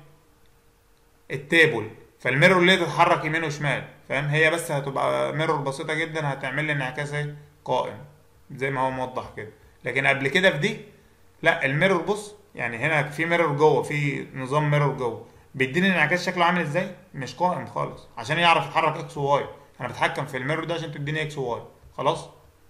التيبل. فالميرور ليه تتحرك يمين وشمال؟ فاهم؟ هي بس هتبقى ميرور بسيطه جدا، هتعمل لي انعكاس ايه؟ قائم زي ما هو موضح كده. لكن قبل كده في دي لا، الميرور بص يعني هنا في ميرور جوه، في نظام ميرور جوه بيديني انعكاس شكله عامل ازاي؟ مش قائم خالص، عشان يعرف يتحرك اكس وواي. انا بتحكم في الميرور ده عشان تديني اكس وواي. خلاص.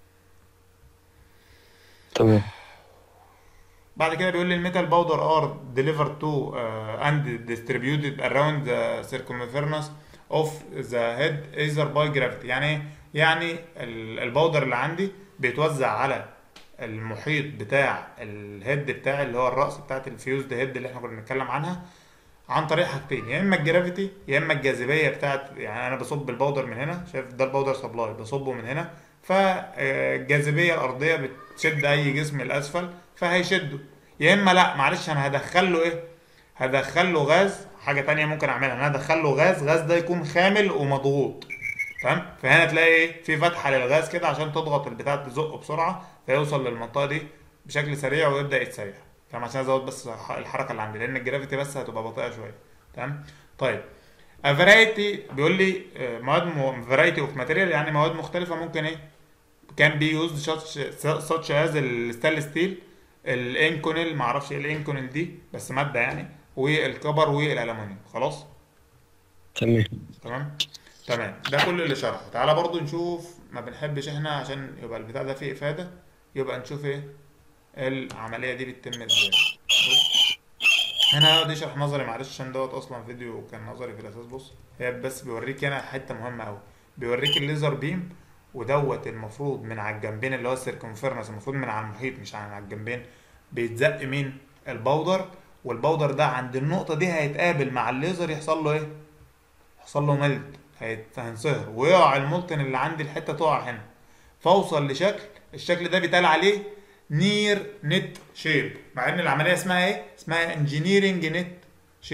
تمام. بعد كده بيقول لي الميتال باودر ار ديليفرد تو اند ديستريبيوتد اراوند ذا سيركمفيرنس اوف ذا هيد ايزر باي جرافيتي. يعني ايه؟ يعني الباودر اللي عندي بيتوزع على المحيط بتاع الهيد بتاعي اللي هو الراس بتاعت الفيوزد هيد اللي احنا كنا بنتكلم عنها عن طريق حاجتين، يا اما الجرافيتي يا اما الجاذبيه بتاعت. يعني انا بصب الباودر من هنا، شايف ده الباودر سبلاي، بصبه من هنا، فالجاذبيه الارضيه بتشد اي جسم الاسفل فهيشده. يا اما لا معلش انا هدخل له ايه؟ هدخل له غاز. حاجه تانية ممكن اعملها، انا هدخل له غاز، غاز ده يكون خامل ومضغوط. تمام. فهنا تلاقي ايه؟ في فتحه للغاز كده عشان تضغط البتاع تزقه بسرعه فيوصل للمنطقه دي بشكل سريع ويبدا يتسيح. تمام. عشان ازود بس الحركه اللي عندي لان الجرافيتي بس هتبقى بطيئه شويه. تمام. طيب فرايتي بيقول لي مواد فرايتي اوف ماتيريال، يعني مواد مختلفه ممكن ايه كان بي يوزد such as الستانلس ستيل، الانكونيل، معرفش ايه الانكونيل دي بس ماده يعني، والكبر والالومنيوم. خلاص. تمام. تمام. تمام. ده كل اللي شرحه. تعالى برضو نشوف، ما بنحبش احنا عشان يبقى البتاع ده فيه افاده، يبقى نشوف ايه العمليه دي بتتم ازاي. بص هنا هقعد يشرح نظري معلش عشان دوت اصلا فيديو كان نظري في الاساس. بص هي بس بيوريك هنا حته مهمه قوي، بيوريك الليزر بيم ودوت المفروض من على الجنبين اللي هو السيركمفيرنس، المفروض من على المحيط مش على الجنبين. بيتزق مين؟ الباودر. والباودر ده عند النقطه دي هيتقابل مع الليزر يحصل له ايه؟ يحصل له ملت، هينصهر ويقع المولتن اللي عندي الحته تقع هنا، فاوصل لشكل، الشكل ده بيتقال عليه نير نت شيب، مع ان العمليه اسمها ايه؟ اسمها انجينيرنج نت شيب.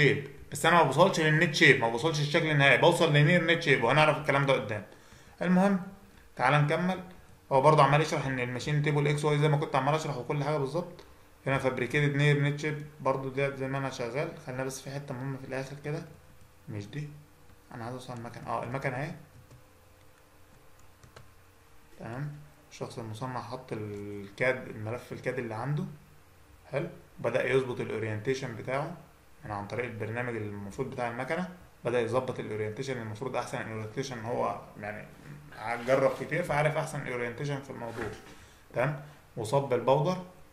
بس انا ما بوصلش للنت شيب، ما بوصلش للشكل النهائي، بوصل لنير نت شيب، وهنعرف الكلام ده قدام. المهم تعال نكمل. هو برضه عمال يشرح ان الماشين تيبل اكس واي زي ما كنت عمال اشرح وكل حاجه بالظبط. هنا فابريكيتد نير نت شيب برضه ديت زي ما انا شغال. خلينا بس في حته مهمه في الاخر كده، مش دي، انا عايز اوصل المكنه. اه المكنه اهي تمام. الشخص المصنع حط الكاد، الملف الكاد اللي عنده حلو، بدأ يظبط الاورينتيشن بتاعه يعني عن طريق البرنامج المفروض بتاع المكنه. بدأ يظبط الاورينتيشن، المفروض احسن الاورينتيشن، هو يعني جرب كتير فعارف احسن الاورينتيشن في الموضوع تمام. وصب البودر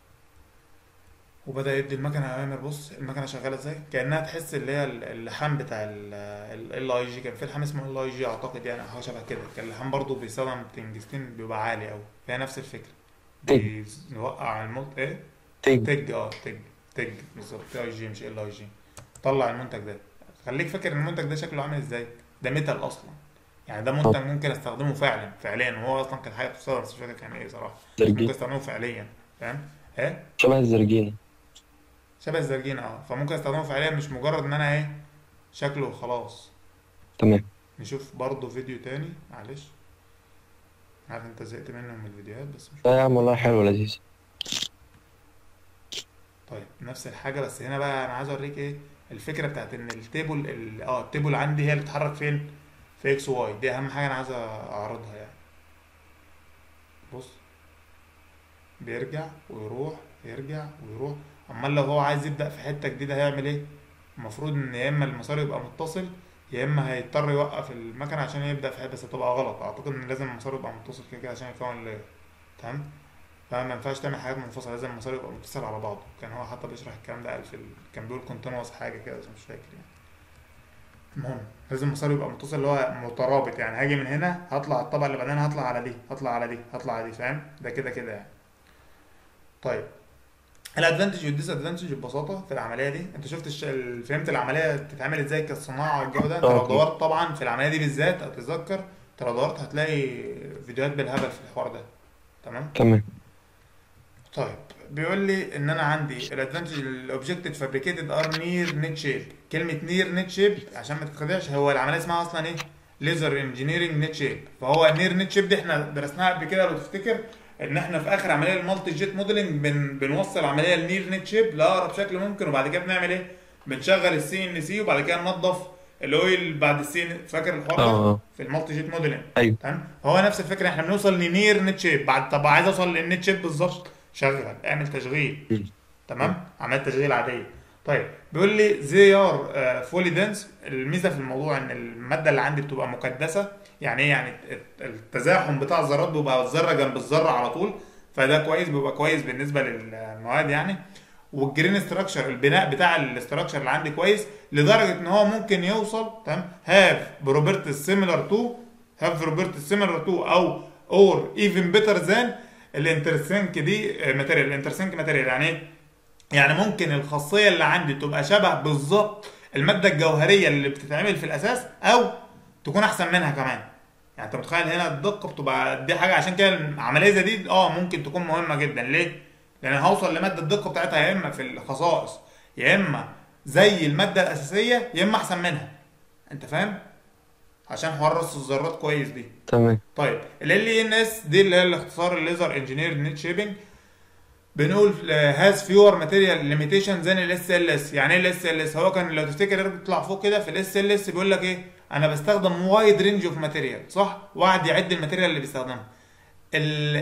وبدأ يدي المكنه اوامر. بص المكنه شغاله ازاي، كانها تحس اللي هي اللحام بتاع ال اي جي. كان في لحام اسمه ال اي جي اعتقد يعني، او حاجه شبه كده. كان اللحام برضه بيستخدم تنجستين بيبقى عالي قوي، فهي نفس الفكره. تج بيوقع المولت ايه تج تج اه تج تج بالظبط، تي اي جي مش ال اي جي. طلع المنتج ده. خليك فاكر ان المنتج ده شكله عامل ازاي، ده ميتال اصلا يعني. ده منتج ممكن استخدمه فعلا فعليا، وهو اصلا كان حاجه بتستخدم بس مش فاكر كان ايه صراحه، بس ممكن زرجين، استخدمه فعليا فاهم. ايه شبه الزرجين. شبه الزرجين اه، فممكن استخدمه فعليا مش مجرد ان انا ايه شكله وخلاص. تمام. نشوف برضه فيديو تاني معلش، عارف انت زهقت منه من الفيديوهات بس مش لا يا مشكلة. عم والله حلو لذيذ. طيب نفس الحاجة، بس هنا بقى انا عايز اوريك ايه الفكرة بتاعت ان التيبل ال- اه التيبل عندي هي اللي بتتحرك فين، في اكس واي. دي اهم حاجة انا عايز اعرضها يعني. بص بيرجع ويروح، يرجع ويروح. امال لو هو عايز يبدأ في حتة جديدة هيعمل ايه؟ المفروض ان يا اما المسار يبقى متصل، يا اما هيضطر يوقف المكنة عشان يبدأ في حتة، بس هتبقى غلط. اعتقد ان لازم المسار يبقى متصل كده كده عشان يكون اللاير تمام. فما ينفعش تعمل حاجات منفصلة، لازم المسار يبقى متصل على بعضه. كان هو حتى بيشرح الكلام ده، قال في ال... كان بيقول كونتينوس حاجة كده بس مش فاكر يعني. المهم لازم المسار يبقى متصل، اللي هو مترابط يعني. هاجي من هنا هطلع الطبقة اللي بعدين هطلع على دي، هطلع على دي، هطلع على دي، فاهم؟ ده كده كده يعني. طيب الادفانتج والديس ادفانتج ببساطه في العمليه دي، انت شفت الش... فهمت العمليه بتتعمل ازاي كالصناعه والجو ده. انت اه لو اكيد. دورت طبعا في العمليه دي بالذات هتتذكر، انت لو دورت هتلاقي فيديوهات بالهبل في الحوار ده تمام. تمام. طيب بيقول لي ان انا عندي الادفانتج الاوبجكتيف فابريكيتد ار نير نت شيب. كلمه نير نت شيب عشان ما تتخدعش، هو العمليه اسمها اصلا ايه، ليزر انجينيرنج نت شيب. فهو نير نت شيب دي احنا درسناها قبل كده لو تفتكر، ان احنا في اخر عمليه المالتي جيت موديلنج بن بنوصل عمليه النير نت شيب لاقرب شكل ممكن، وبعد كده بنعمل ايه، بنشغل السي ان سي وبعد كده ننضف الاويل بعد السي. فاكر الحوار ده اه اه في المالتي جيت موديلنج ايوه. تمام. هو نفس الفكره، احنا بنوصل لنير نت شيب بعد. طب عايز اوصل للنت شيب بالظبط، شغل اعمل تشغيل مم. مم. تمام، عملت تشغيل عاديه. طيب بيقول لي زي ار فولي دنس. الميزه في الموضوع ان الماده اللي عندي بتبقى مكدسه. يعني ايه يعني، التزاحم بتاع الذرات بيبقى الذره جنب الذره على طول، فده كويس، بيبقى كويس بالنسبه للمواد يعني. والجرين ستراكشر، البناء بتاع الاستراكشر اللي عندي كويس، لدرجه ان هو ممكن يوصل تمام هاف بروبرتيز سيميلار تو هاف بروبرتيز سيميلار تو او اور ايفن بيتر ذان الانترسينك دي ماتيريال. الانترسينك ماتيريال يعني ايه؟ يعني ممكن الخاصيه اللي عندي تبقى شبه بالظبط الماده الجوهريه اللي بتتعمل في الاساس، او تكون احسن منها كمان. يعني انت متخيل هنا الدقه بتبقى دي حاجه، عشان كده العمليه زي دي اه ممكن تكون مهمه جدا. ليه؟ لان هوصل لماده الدقه بتاعتها يا اما في الخصائص يا اما زي الماده الاساسيه يا اما احسن منها. انت فاهم؟ عشان حوار رص الذرات كويس دي. تمام. طيب ال ال ان اس دي اللي هي الاختصار الليزر انجينير نت شيبنج. بنقول هاز فيور ماتيريال ليميتيشن ذان الاس ال اس. يعني ايه الاس ال اس؟ هو كان لو تفتكر بيطلع فوق كده في الاس ال اس بيقول لك ايه، انا بستخدم وايد رينج اوف ماتيريال صح، وقعد يعد الماتيريال اللي بيستخدمها. ال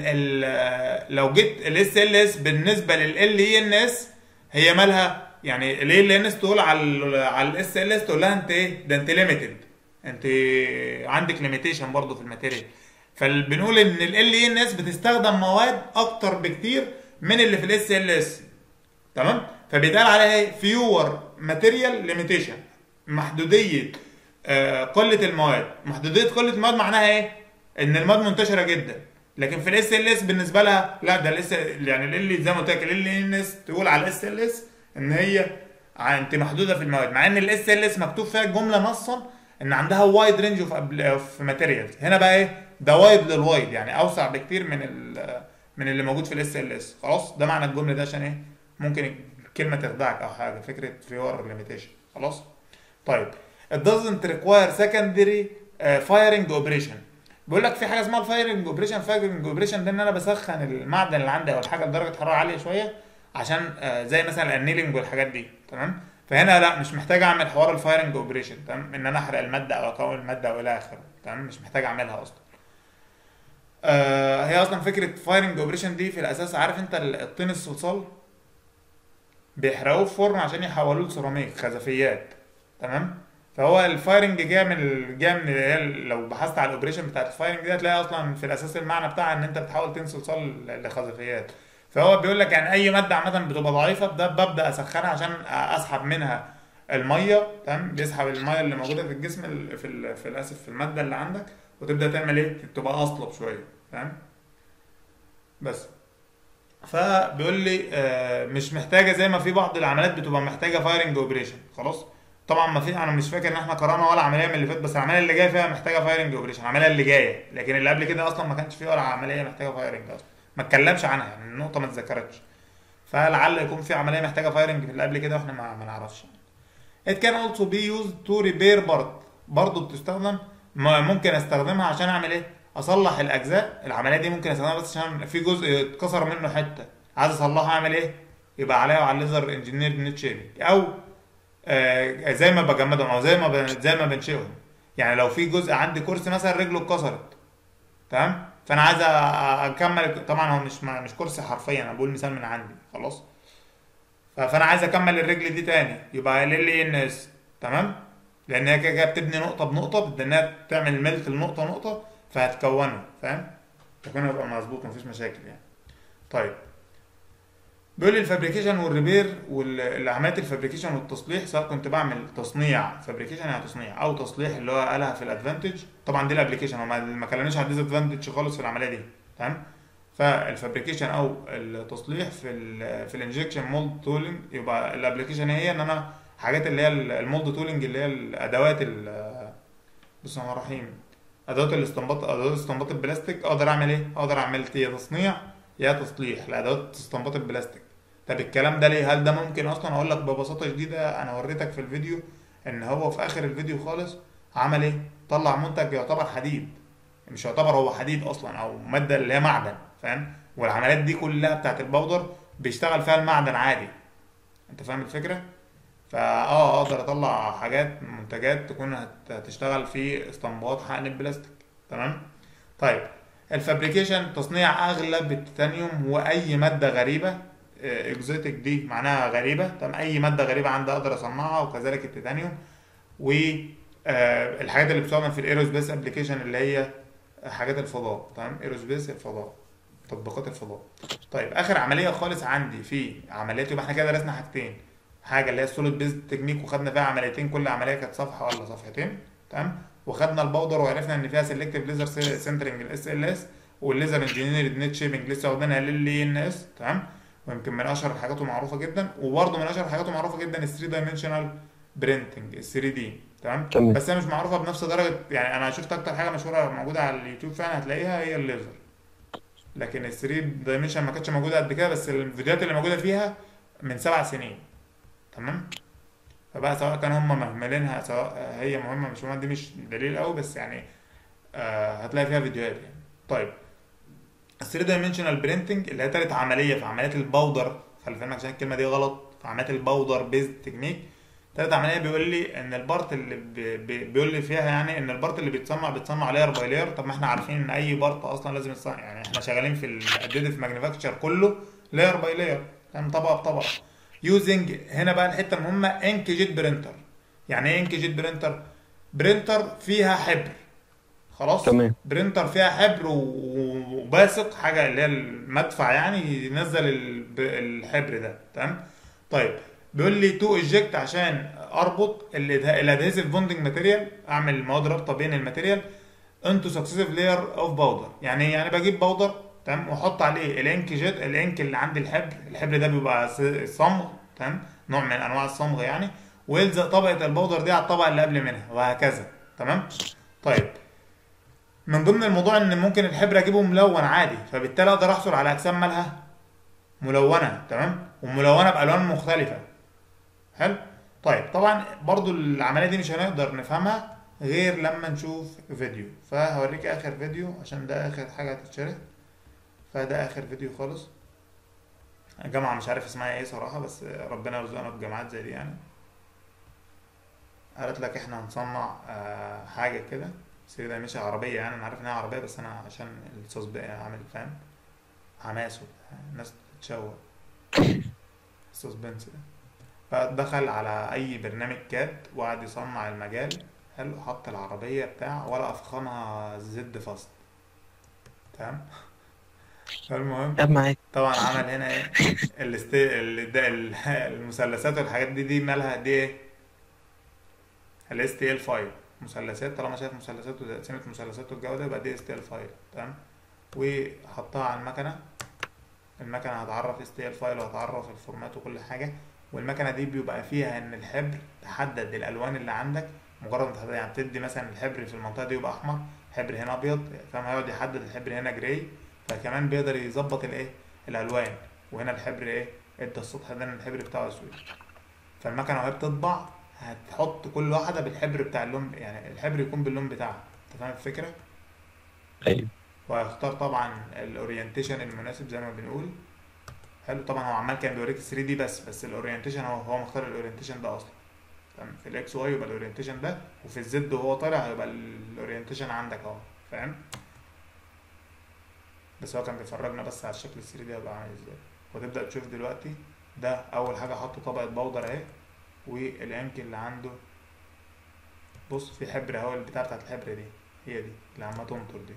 ال لو جيت الاس ال اس بالنسبه لل اي ان اس هي مالها؟ يعني ال ال ان اس تقول على على الاس ال اس تقول لها انت ايه ده، انت ليميتد، انت عندك ليميتيشن برضه في الماتيريال. فبنقول ان ال اي ان اس بتستخدم مواد اكتر بكتير من اللي في الاس ال اس تمام. فبيتقال عليها ايه، فيور ماتيريال ليميتيشن، محدوديه آه قله المواد. محدوديه قله المواد معناها ايه، ان المواد منتشره جدا. لكن في الاس ال اس بالنسبه لها لا، ده الاس يعني ال زي ما قلت لك ال ان اس تقول على الاس ال اس ان هي انت محدوده في المواد، مع ان الاس ال اس مكتوب فيها جمله نصا ان عندها وايد رينج اوف ماتيريالز. هنا بقى ايه، ده وايد للوايد يعني اوسع بكتير من ال من اللي موجود في الاس ال اس. خلاص ده معنى الجمله ده، عشان ايه، ممكن الكلمه تخدعك او حاجه، فكره فيور ليميتيشن. خلاص طيب it doesn't require secondary uh, firing operation. بيقول لك في حاجه اسمها الفايرنج اوبريشن. فايرنج اوبريشن ده ان انا بسخن المعدن اللي عندي او الحاجه لدرجه حراره عاليه شويه عشان آه زي مثلا الانيلنج والحاجات دي، تمام. فهنا لا، مش محتاج اعمل حوار الفايرنج اوبريشن، تمام، ان انا احرق الماده او اكون الماده او الى اخره، تمام، مش محتاج اعملها اصلا. آه هي اصلا فكره فايرنج اوبريشن دي في الاساس، عارف انت الطين الصلصال بيحرقوه في فرن عشان يحولوه لسيراميك خزفيات، تمام. فهو الفايرنج جاي من جاي من لو بحثت على الاوبريشن بتاعت الفايرنج دي هتلاقي اصلا في الاساس المعنى بتاعها ان انت بتحول طين صلصال لخزفيات. فهو بيقول لك يعني اي ماده عامه بتبقى ضعيفه ده ببدا اسخنها عشان اسحب منها الميه، تمام. بيسحب الميه اللي موجوده في الجسم في ال في الاسف في الماده اللي عندك، وتبدا تعمل ايه، تبقى اصلب شويه، فاهم. بس فبيقول لي آه مش محتاجه زي ما في بعض العمليات بتبقى محتاجه فايرنج اوبريشن، خلاص. طبعا ما في، انا مش فاكر ان احنا قرانا ولا عمليه من اللي فات، بس العمليه اللي جايه فيها محتاجه فايرنج اوبريشن، العمليه اللي جايه، لكن اللي قبل كده اصلا ما كانش فيه ولا عمليه محتاجه فايرنج اصلا، ما اتكلمش عنها، يعني النقطه ما اتذكرتش. فلعل يكون في عمليه محتاجه فايرنج في اللي قبل كده واحنا ما, ما نعرفش. It can also be used to repair part. برضه بتستخدم، ممكن استخدمها عشان اعمل ايه؟ اصلح الاجزاء. العمليه دي ممكن استخدمها بس عشان في جزء اتكسر منه حته عايز اصلحها، اعمل ايه؟ يبقى عليها وعلى الليزر انجينير نت شيبنج، او آه زي ما بجمدهم او زي ما زي ما بنشئهم. يعني لو في جزء عندي كرسي مثلا رجله اتكسرت، تمام، فانا عايز اكمل، طبعا هو مش مش كرسي حرفيا، انا بقول مثال من عندي، خلاص. فانا عايز اكمل الرجل دي تاني، يبقى ال ان اس، تمام، لان هي كده بتبني نقطه بنقطه، بدها انها تعمل ملك النقطه نقطه فهتكونه، فاهم، تكونه يبقى مظبوط مفيش مشاكل يعني. طيب بيقول لي الفابريكيشن والريبير والعمليات الفابريكيشن والتصليح، سواء كنت بعمل تصنيع فابريكيشن يعني تصنيع او تصليح اللي هو قالها في الادفانتج. طبعا دي الابلكيشن، هو ما كلمناش على الديز ادفانتج خالص في العمليه دي، تمام. فالفابريكيشن او التصليح في ال في الانجكشن مولد تولينج، يبقى الابلكيشن هي ان انا حاجات اللي هي المولد تولينج اللي هي الادوات، بسم الله الرحمن الرحيم، ادوات الاستنباط، ادوات استنباط البلاستيك. اقدر اعمل ايه؟ اقدر اعمل يا تصنيع يا تصليح لادوات استنباط البلاستيك. طب الكلام ده ليه؟ هل ده ممكن اصلا؟ اقول لك ببساطه شديده، انا وريتك في الفيديو ان هو في اخر الفيديو خالص عمل ايه؟ طلع منتج يعتبر حديد، مش يعتبر، هو حديد اصلا او ماده اللي هي معدن، فاهم. والعمليات دي كلها بتاعت البودر بيشتغل فيها المعدن عادي، انت فاهم الفكره. فاه اقدر اطلع حاجات منتجات تكون هتشتغل في استنباط حقن البلاستيك، تمام. طيب الفابريكيشن تصنيع اغلب التيتانيوم واي ماده غريبه، اكزوتيك دي معناها غريبه، تمام، اي ماده غريبه عندي اقدر اصنعها، وكذلك التيتانيوم. والحاجات اللي بتستخدم في الايروسبيس ابلكيشن اللي هي حاجات الفضاء، تمام، ايروسبيس الفضاء، تطبيقات الفضاء. طيب اخر عمليه خالص عندي في عمليات، يبقى احنا كده درسنا حاجتين، حاجه اللي هي السوليد بيز تكنيك وخدنا فيها عمليتين، كل عمليه كانت صفحه ولا صفحتين، تمام. وخدنا البودر وعرفنا ان فيها سيلكتيف ليزر سنترنج الاس ال اس، والليزر انجينير نت شيبنج لسه واخدينها للي ان اس، تمام. ويمكن من اشهر حاجاته معروفه جدا، وبرده من اشهر حاجاته معروفه جدا ال ثري دايمنشنال برينتنج، ال ثري دي، تمام. بس هي مش معروفه بنفس درجه، يعني انا شفت اكتر حاجه مشهوره موجوده على اليوتيوب فعلا هتلاقيها هي الليزر، لكن ال ثري دايمنشن ما كانتش موجوده قد كده، بس الفيديوهات اللي موجوده فيها من سبع سنين، تمام. فبقى سواء كان هم مهملينها سواء هي مهمه مش مهمه، دي مش دليل قوي، بس يعني آه هتلاقي فيها فيديوهات يعني. طيب ال ثري دايمنشنال برينتنج اللي هي تالت عمليه في عمليات الباودر، خلي بالك عشان الكلمه دي غلط، في عمليات الباودر بيز تكنيك. تالت عمليه بيقول لي ان البارت اللي بي بيقول لي فيها يعني ان البارت اللي بيتصنع بيتصنع لاير باي لاير. طب ما احنا عارفين ان اي بارت اصلا لازم يتصنع، يعني احنا شغالين في الاديتيف ماجنيفاكتشر كله لاير باي لاير، تمام، طبقه بطبقه. يوزنج هنا بقى الحته المهمه انك جيت برينتر. يعني ايه انك جيت برينتر؟ برينتر فيها حبر، خلاص، تمام. برينتر فيها حبر وباسق حاجه اللي هي المدفع يعني ينزل الحبر ده، تمام. طيب بيقول لي تو ايجكت عشان اربط الادهيسيف بوندنج ماتيريال، اعمل مواد رابطه بين الماتيريال انتو سكسيسيف لاير اوف باودر. يعني يعني بجيب باودر، تمام، واحط عليه الانك جيت، الانك اللي عند الحبر، الحبر ده بيبقى صمغ، تمام، نوع من انواع الصمغ يعني، ويلزق طبقه الباودر دي على الطبقه اللي قبل منها وهكذا، تمام. طيب من ضمن الموضوع ان ممكن الحبر اجيبه ملون عادي، فبالتالي اقدر احصل على اجسام مالها ملونه، تمام، وملونه بالوان مختلفه. حلو. طيب طبعا برضو العمليه دي مش هنقدر نفهمها غير لما نشوف فيديو، فهوريك اخر فيديو عشان ده اخر حاجه هتتشرح. فده اخر فيديو خالص. الجامعه مش عارف اسمها ايه صراحه، بس ربنا يرزقنا بجامعات زي دي يعني. قالت لك احنا هنصنع آه حاجه كده سير ده مش عربيه، يعني انا عارف انها عربيه بس انا عشان الصوص بقى عامل فاهم حماس وبتاع الناس تتشوق السسبنس ده. فدخل على اي برنامج كاد وقعد يصنع المجال حلو، حط العربيه بتاع ولا افخمها زد فاست تمام. فالمهم طب معاك. طبعا عمل هنا ايه الاستي... ال- ده- ال- المثلثات والحاجات دي دي مالها دي ايه الاس تي ال فايل مثلثات. طالما شايف مثلثات وتقسيمه مثلثات والجو ده يبقى دي اس تي ال فايل تمام. وحطها على المكنه، المكنه هتعرف اس تي ال فايل وهتعرف الفورمات وكل حاجه. والمكنه دي بيبقى فيها ان الحبر تحدد الالوان اللي عندك. مجرد ما تحدد يعني بتدي مثلا الحبر في المنطقه دي يبقى احمر، الحبر هنا ابيض فاهم، هيقعد يحدد الحبر هنا جراي. فكمان بيقدر يظبط الايه الالوان. وهنا الحبر ايه ادى السطح ده ان الحبر بتاعه اسود. فالمكنه وهي بتطبع هتحط كل واحده بالحبر بتاع اللون، يعني الحبر يكون باللون بتاعها. انت فاهم الفكره؟ ايوه. وهيختار طبعا الاورينتيشن المناسب زي ما بنقول. حلو. طبعا هو عمال كان بيوريك ثري دي بس بس الاورينتيشن هو هو مختار الاورينتيشن ده اصلا تمام. في الاكس واي يبقى الاورينتيشن ده، وفي الزد وهو طالع هيبقى الاورينتيشن عندك اهو فاهم. بس هو كان بيفرجنا بس على الشكل الثري دي هيبقى عامل ازاي. وتبدا تشوف دلوقتي ده اول حاجه حط طبقه بودر اهي، والانك اللي عنده بص في حبر اهو البتاع بتاعت الحبر دي هي دي اللي عماله تنطر دي،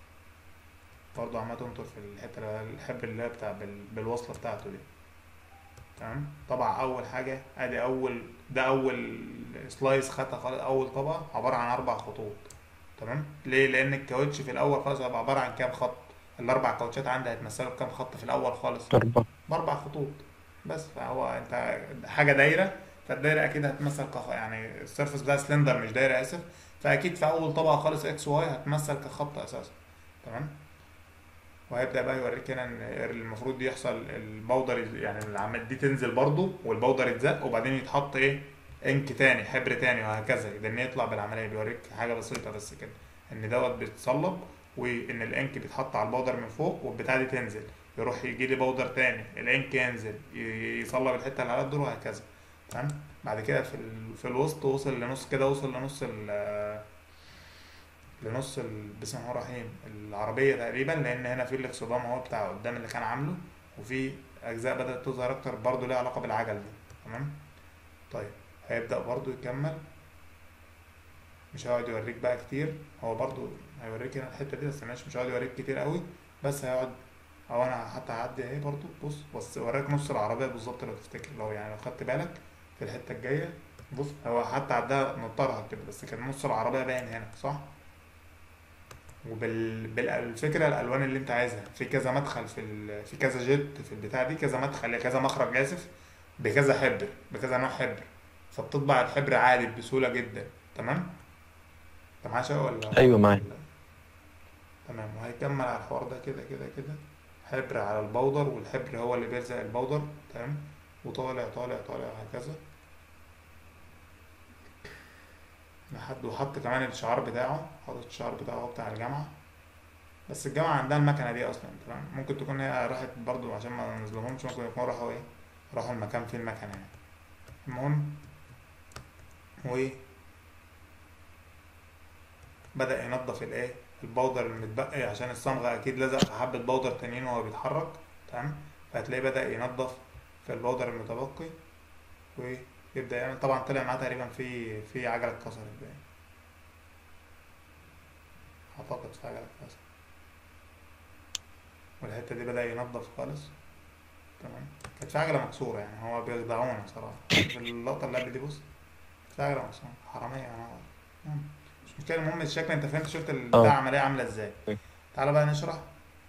برضه عماله تنطر في الحته اللي الحبر اللي هي بتاع بال... بالوصله بتاعته دي تمام. طبعا اول حاجه ادي اول ده اول سلايس خدها خالص، اول طبقه عباره عن اربع خطوط تمام. ليه؟ لان الكاوتش في الاول خالص هيبقى عباره عن كام خط؟ الاربع كاوتشات عندي هيتمثلوا بكام خط في الاول خالص؟ أربعة. باربع خطوط بس. فهو انت حاجه دايره، فالدايره اكيد هتمثل كخ... يعني السيرفس بتاعها سلندر مش دايره اسف، فاكيد في اول طبقه خالص اكس واي هتمثل كخط اساسا تمام. وهيبدا بقى يوريك هنا ان المفروض يحصل البودر يعني العمليه دي تنزل برضو والبودر يتزق وبعدين يتحط ايه انك تاني حبر تاني وهكذا، يبقى يطلع بالعمليه. بيوريك حاجه بسيطه بس كده ان دوت بيتصلب وان الانك بيتحط على البودر من فوق والبتاعه دي تنزل، يروح يجي لي بودر تاني الانك ينزل يصلب الحته اللي على الدور وهكذا تمام. بعد كده في ال... في الوسط وصل لنص كده، وصل لنص ال لنص ال... بسم الله الرحمن الرحيم العربيه تقريبا، لان هنا في الاكسدام اهو بتاع قدام اللي كان عامله، وفي اجزاء بدات تظهر اكتر برضو ليها علاقه بالعجل دي تمام. طيب هيبدا برضو يكمل، مش هيقعد يوريك بقى كتير، هو برضو هيوريك هنا الحته دي بس ماشي مش هيقعد يوريك كتير قوي، بس هيقعد او انا حتى هعدي اهي برضو بص بص وراك نص العربيه بالظبط لو تفتكر، لو يعني لو خدت بالك في الحته الجايه بص هو حتى عدها نطرها كده بس كان نص العربيه باين هنا صح. وبال بالفكره الالوان اللي انت عايزها في كذا مدخل في ال... في كذا جيت في البتاع دي كذا مدخل كذا مخرج اسف بكذا حبر بكذا نوع حبر، فبتطبع الحبر عادي بسهوله جدا تمام. انت معايا شويه ولا ايوه معاك. ولا تمام. وهيكمل على الحوار ده كده كده كده حبر على البودر، والحبر هو اللي بيلزق البودر تمام، وطالع طالع طالع وهكذا لحد وحط كمان الشعار بتاعه، حاطط الشعار بتاعه بتاع الجامعة. بس الجامعة عندها المكنة دي أصلا تمام، ممكن تكون هي راحت برضو عشان ما نظلمهمش، ممكن يكونوا راحوا إيه راحوا المكان فيه المكنة يعني. المهم وبدأ ينضف الإيه البودر المتبقي عشان الصمغة أكيد لزق في حبة بودر تانيين وهو بيتحرك تمام. فهتلاقيه بدأ ينضف في البودر المتبقي ويبدأ يعمل. طبعا طلع معاه تقريبا في في عجلة اتكسرت باين، أعتقد في عجلة اتكسرت، والحتة دي بدأ ينضف خالص تمام. كانت في عجلة مكسورة يعني هو بيخدعونا صراحة في اللقطة اللي قبل دي بص في عجلة مكسورة حرامية أنا مش مشكلة. المهم الشكل أنت فهمت شفت البتاع اه. عملية عاملة إزاي. تعالى بقى نشرح.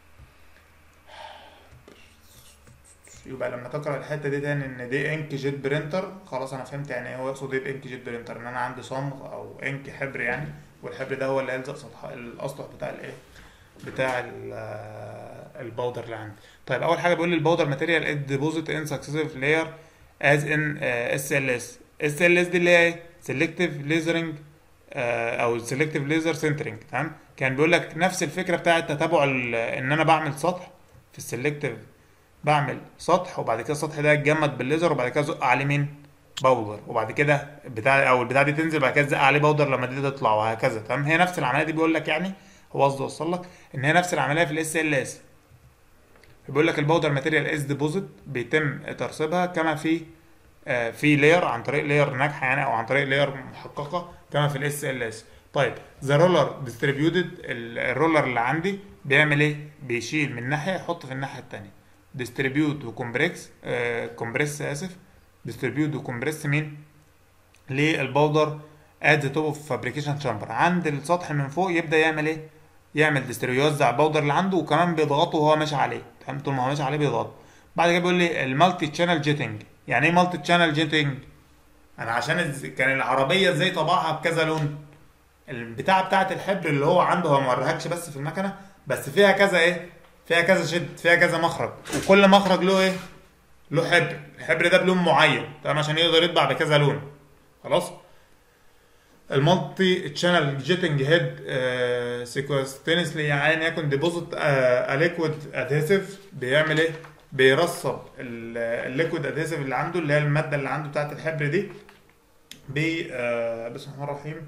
يبقى لما تقرا الحته دي تاني ان دي انك جيت برينتر خلاص انا فهمت يعني هو يقصد ايه بانك جيت برينتر، ان انا عندي صمغ او انك حبر يعني، والحبر ده هو اللي هيلزق سطح الاسطح بتاع الايه بتاع الباودر اللي عندي. طيب اول حاجه بيقول لي الباودر ماتيريال از ديبوزيت ان سكسيسيف لاير از ان اس ال اس اس ال اس دي اللي هي ايه؟ سيلكتيف ليزرنج او سيلكتيف ليزر سنترنج. تمام. كان بيقول لك نفس الفكره بتاعت تتابع ان انا بعمل سطح في السيلكتيف، بعمل سطح وبعد كده السطح ده يتجمد بالليزر وبعد كده ازق عليه مين؟ باودر، وبعد كده بتاع او البتاع دي تنزل بعد كده تزق عليه باودر لما دي تطلع وهكذا. تمام. هي نفس العمليه دي بيقول لك، يعني هو قصده يوصل لك ان هي نفس العمليه في الاس ال اس. بيقول لك الباودر ماتيريال از ديبوزيت بيتم ترسيبها كما في آه في لاير عن طريق لاير ناجحه يعني او عن طريق لاير محققه كما في الاس ال اس. طيب ذا رولر ديستريبيوتد، الرولر اللي عندي بيعمل ايه؟ بيشيل من ناحيه يحط في الناحيه الثانيه. ديستريبيوت وكمبريكس آه كومبريس اسف ديستريبيوت وكمبريس مين؟ للباودر ات ذا توب اوف فابريكيشن شامبر، عند السطح من فوق يبدا يعمل ايه؟ يعمل ديستريبيوت، يوزع الباودر اللي عنده وكمان بيضغطه وهو ماشي عليه. تمام. طول ما هو ماشي عليه بيضغط. بعد كده بيقول لي المالتي تشانل جيتنج. يعني ايه مالتي تشانل جيتنج؟ انا عشان كان العربيه ازاي طبعها بكذا لون، البتاعه بتاعه الحبر اللي هو عنده هو ما وريهاكش بس في المكنه، بس فيها كذا ايه؟ فيها كذا شد، فيها كذا مخرج، وكل مخرج له ايه؟ له حبر، الحبر ده بلون معين. تمام. عشان يقدر يطبع بكذا لون. خلاص. المالتي تشانل جيتنج هيد سيكوستينسلي يعني يكون ديبوزيت ليكويد ادهيسيف. بيعمل ايه؟ بيرصب الليكويد ادهيسيف اللي عنده، اللي هي الماده اللي عنده بتاعت الحبر دي. ب آه بسم الله الرحمن الرحيم.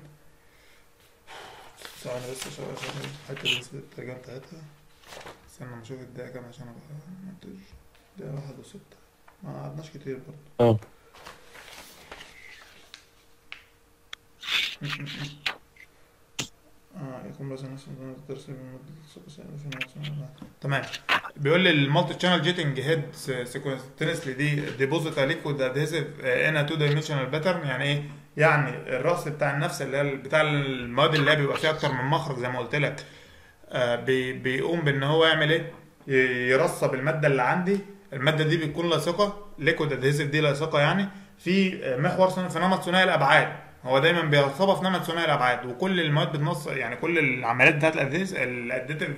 ثواني بس عشان الحته دي الترجمه بتاعتها. استنى ما اشوف الدقيقه كام عشان ابقى منتج. دقيقه واحد وستة، ما قعدناش كتير برضه. اه اه يكون بس نفس الترسيب تمام. بيقول لي المالتي تشانل جيتنج هيد سيكونسلي دي ديبوزيت ليكويد ادهيسيف ان تو دايمنشنال باترن. يعني ايه؟ يعني الرأس بتاع النفس اللي هي بتاع المواد اللي هي بيبقى فيها اكتر من مخرج زي ما قلت لك، آه بي بيقوم بان هو يعمل ايه؟ يرصب الماده اللي عندي. الماده دي بتكون لاصقه، ليكويد ادهيسيف دي لاصقه يعني في محور في نمط ثنائي الابعاد. هو دايما بيرصبها في نمط ثنائي الابعاد، وكل المواد بتنص يعني كل العمليات بتاعت الاديتيف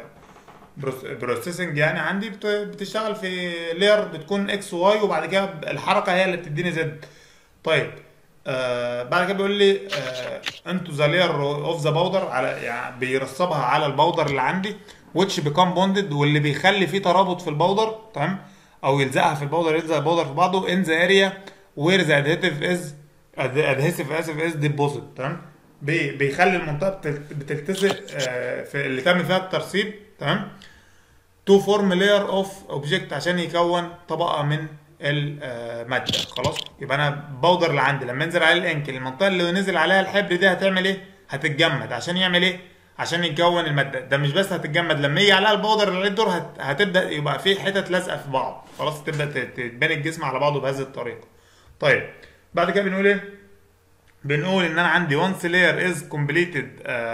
بروسيسنج يعني عندي بتشتغل في لير بتكون اكس واي، وبعد كده الحركه هي اللي بتديني زد. طيب آه بعد كده بيقول لي انتو ذا لير اوف ذا باودر، على يعني بيرصبها على الباودر اللي عندي which become bonded، واللي بيخلي فيه ترابط في الباودر. تمام. او يلزقها في الباودر، يلزق الباودر في بعضه in the area where the adhesive is adhesive اسف is deposit. تمام. بي بيخلي المنطقه بتلتزق آه في اللي تم فيها الترسيب. تمام. تو فورم لاير اوف اوبجكت عشان يكون طبقه من الماده. خلاص. يبقى انا الباودر اللي عندي لما ينزل عليه الانكل، المنطقه اللي نزل عليها الحبر دي هتعمل ايه؟ هتتجمد. عشان يعمل ايه؟ عشان يتكون الماده. ده مش بس هتتجمد، لما يجي عليها الباودر اللي عليه الدور هت... هتبدا يبقى في حتت لازقه في بعض. خلاص. تبدا تتبني الجسم على بعضه بهذه الطريقه. طيب بعد كده بنقول ايه؟ بنقول ان انا عندي once layer is completed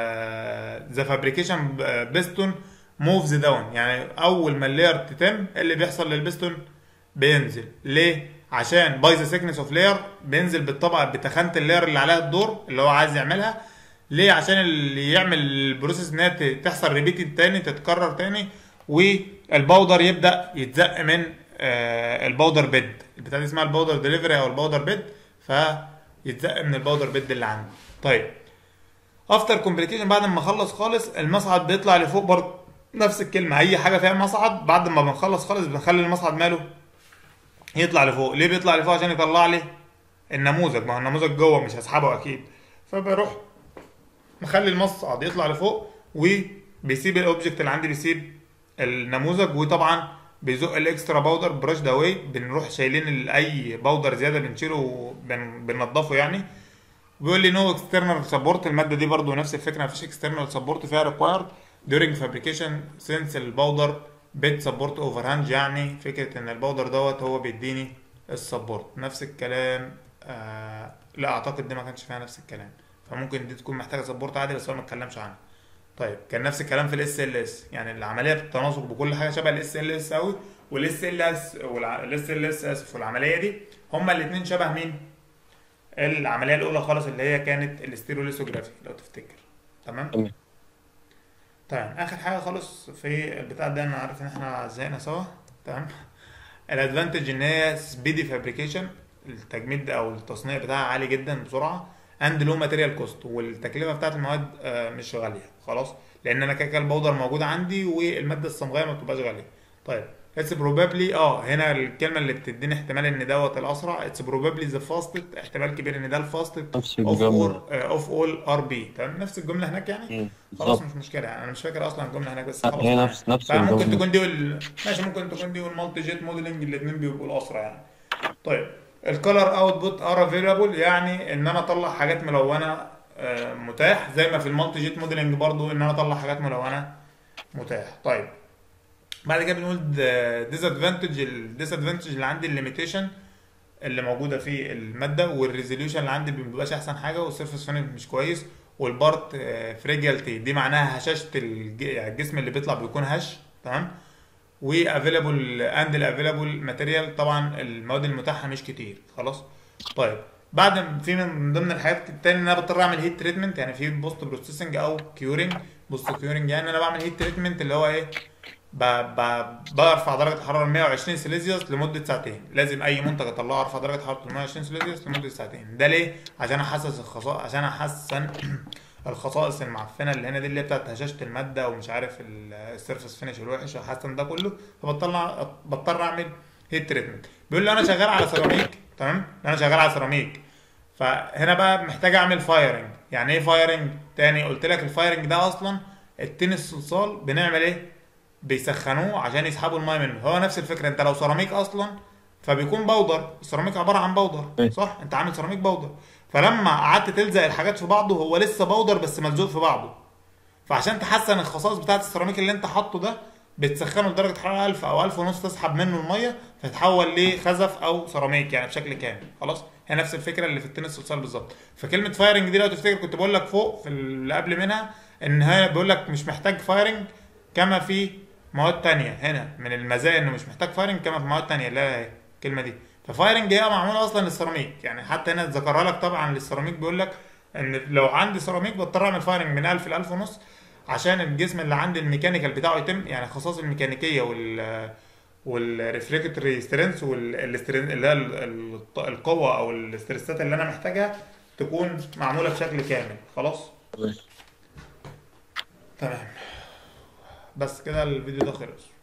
uh, the fabrication piston moves down. يعني اول ما اللاير تتم اللي بيحصل للبستون بينزل. ليه؟ عشان باي ذا سيكنس اوف لاير بينزل بالطبقه بتخانه اللاير اللي عليها الدور اللي هو عايز يعملها. ليه؟ عشان اللي يعمل البروسيس انها تحصل ريبيت تاني، تتكرر تاني، والباودر يبدا يتزق من آه الباودر بيد. البتاع دي اسمها الباودر ديليفري او الباودر بيد، فيتزق من الباودر بيد اللي عندي. طيب افتر كومبليكيشن، بعد ما اخلص خالص المصعد بيطلع لفوق برضه. نفس الكلمه، اي حاجه فيها مصعد بعد ما بنخلص خالص بنخلي المصعد ماله يطلع لفوق. ليه بيطلع لفوق؟ عشان يطلع لي النموذج. ما هو النموذج جوه مش هسحبه اكيد، فبروح مخلي المصعد يطلع لفوق وبيسيب الاوبجكت اللي عندي، بيسيب النموذج، وطبعا بيزق الاكسترا باودر برش داوي. بنروح شايلين اي باودر زياده بنشيله وبننضفه يعني. بيقول لي نو اكسترنال سبورت. الماده دي برضو نفس الفكره، مفيش اكسترنال سبورت فيها ريكوايرد during fabrication since الباودر بيت سبورت اوفر هانج. يعني فكره ان الباودر دوت هو بيديني السبورت. نفس الكلام آه لا اعتقد دي ما كانش فيها نفس الكلام، فممكن دي تكون محتاجه سبورت عادي بس هو ما اتكلمش عنها. طيب كان نفس الكلام في الاس ال اس، يعني العمليه بالتناسق بكل حاجه شبه الاس ال اس قوي، والاس ال اس والاس ال اس اسف والعمليه دي هما الاثنين شبه مين؟ العمليه الاولى خالص اللي هي كانت الاستيروليثوجرافي لو تفتكر. تمام؟ تمام. طيب اخر حاجه خالص في البتاع ده، انا عارف ان احنا زهقنا سوا. تمام. الادفانتج ان هي سبيدي فابريكيشن، التجميد او التصنيع بتاعها عالي جدا بسرعه، اند لو ماتيريال كوست، والتكلفه بتاعت المواد آه، مش غاليه خلاص، لان انا كده كده البودر موجود عندي والماده الصمغيه ما بتبقاش غاليه. طيب اتس بروبابلي اه هنا الكلمه اللي بتديني احتمال ان دوت الاسرع، اتس بروبابلي ذا فاستست، احتمال كبير ان ده الفاستست نفس اوف الجملة. اور اوف اول ار بي. تمام نفس الجمله هناك يعني. مم، خلاص بالظبط. مش مشكله يعني، انا مش فاكر اصلا الجمله هناك بس لا، خلاص هي معايا. نفس نفس فممكن الجملة. تكون دي وال... ماشي ممكن تكون دي والمالتي جيت موديلنج الاثنين بيبقوا الاسرع يعني. طيب الكالر اوتبوت ار افيلابل، يعني ان انا اطلع حاجات ملونه آه، متاح، زي ما في المالتي جيت موديلنج برضو ان انا اطلع حاجات ملونه متاح. طيب بعد كده بنقول ديس ادفانتج، الديس ادفانتج اللي عندي الليميتيشن اللي موجوده في الماده، والريزوليوشن اللي عندي ما بيبقاش احسن حاجه، والسيرفيس فينش مش كويس، والبارت فريجالتي دي معناها هشاشه الج- يعني الجسم اللي بيطلع بيكون هش. تمام. وافيلابل اند الافيلابل ماتيريال، طبعا المواد المتاحه مش كتير خلاص. طيب بعد في من ضمن الحاجات التانية ان انا بضطر اعمل هيت تريتمنت، يعني في بوست بروسيسنج او كيورنج. بوست كيورنج يعني انا بعمل هيت تريتمنت اللي هو ايه، ب... ب... برفع درجه الحراره ل مية وعشرين سيليزيوس لمده ساعتين. لازم اي منتج اطلعه ارفع درجه حرارته ل مية وعشرين سيليزيوس لمده ساعتين. ده ليه؟ عشان احسس الخصائص، عشان احسن الخصائص المعفنه اللي هنا دي اللي هي بتاعت هشاشه الماده ومش عارف السيرفس فينش الوحش، احسن ده كله. فبطلع بضطر اعمل هيت تريتمنت. بيقول لي انا شغال على سيراميك. تمام. انا شغال على سيراميك، فهنا بقى محتاج اعمل فايرنج. يعني ايه فايرنج؟ تاني قلت لك الفايرنج ده اصلا التين الصلصال بنعمل ايه؟ بيسخنوه عشان يسحبوا الماء منه. هو نفس الفكره، انت لو سيراميك اصلا فبيكون بودر، السيراميك عباره عن بودر إيه. صح، انت عامل سيراميك بودر، فلما قعدت تلزق الحاجات في بعضه هو لسه بودر بس ملزوق في بعضه. فعشان تحسن الخصائص بتاعه السيراميك اللي انت حاطه ده بتسخنه لدرجه حراره ألف او ألف ونص، تسحب منه الميه فتتحول لخزف او سيراميك يعني بشكل كامل خلاص. هي نفس الفكره اللي في التنس الصلصال بالظبط. فكلمه فايرنج دي لو تفتكر كنت بقول لك فوق في اللي قبل منها ان هي بيقول لك مش محتاج فايرنج كما في مواد تانية. هنا من المزايا انه مش محتاج فايرنج كما في مواد تانية اللي هي الكلمه دي. ففايرنج هي معموله اصلا للسيراميك، يعني حتى هنا ذكرها لك طبعا للسيراميك، بيقول لك ان لو عندي سيراميك بضطر اعمل فايرنج من ألف ل ألف ونص عشان الجسم اللي عندي الميكانيكال بتاعه يتم، يعني الخصائص الميكانيكيه وال والريفليكتوري سترينث والاسترين اللي هي ال- ال- القوه او الاسترسات اللي انا محتاجها تكون معموله بشكل كامل خلاص. تمام. بس كده الفيديو ده خلص.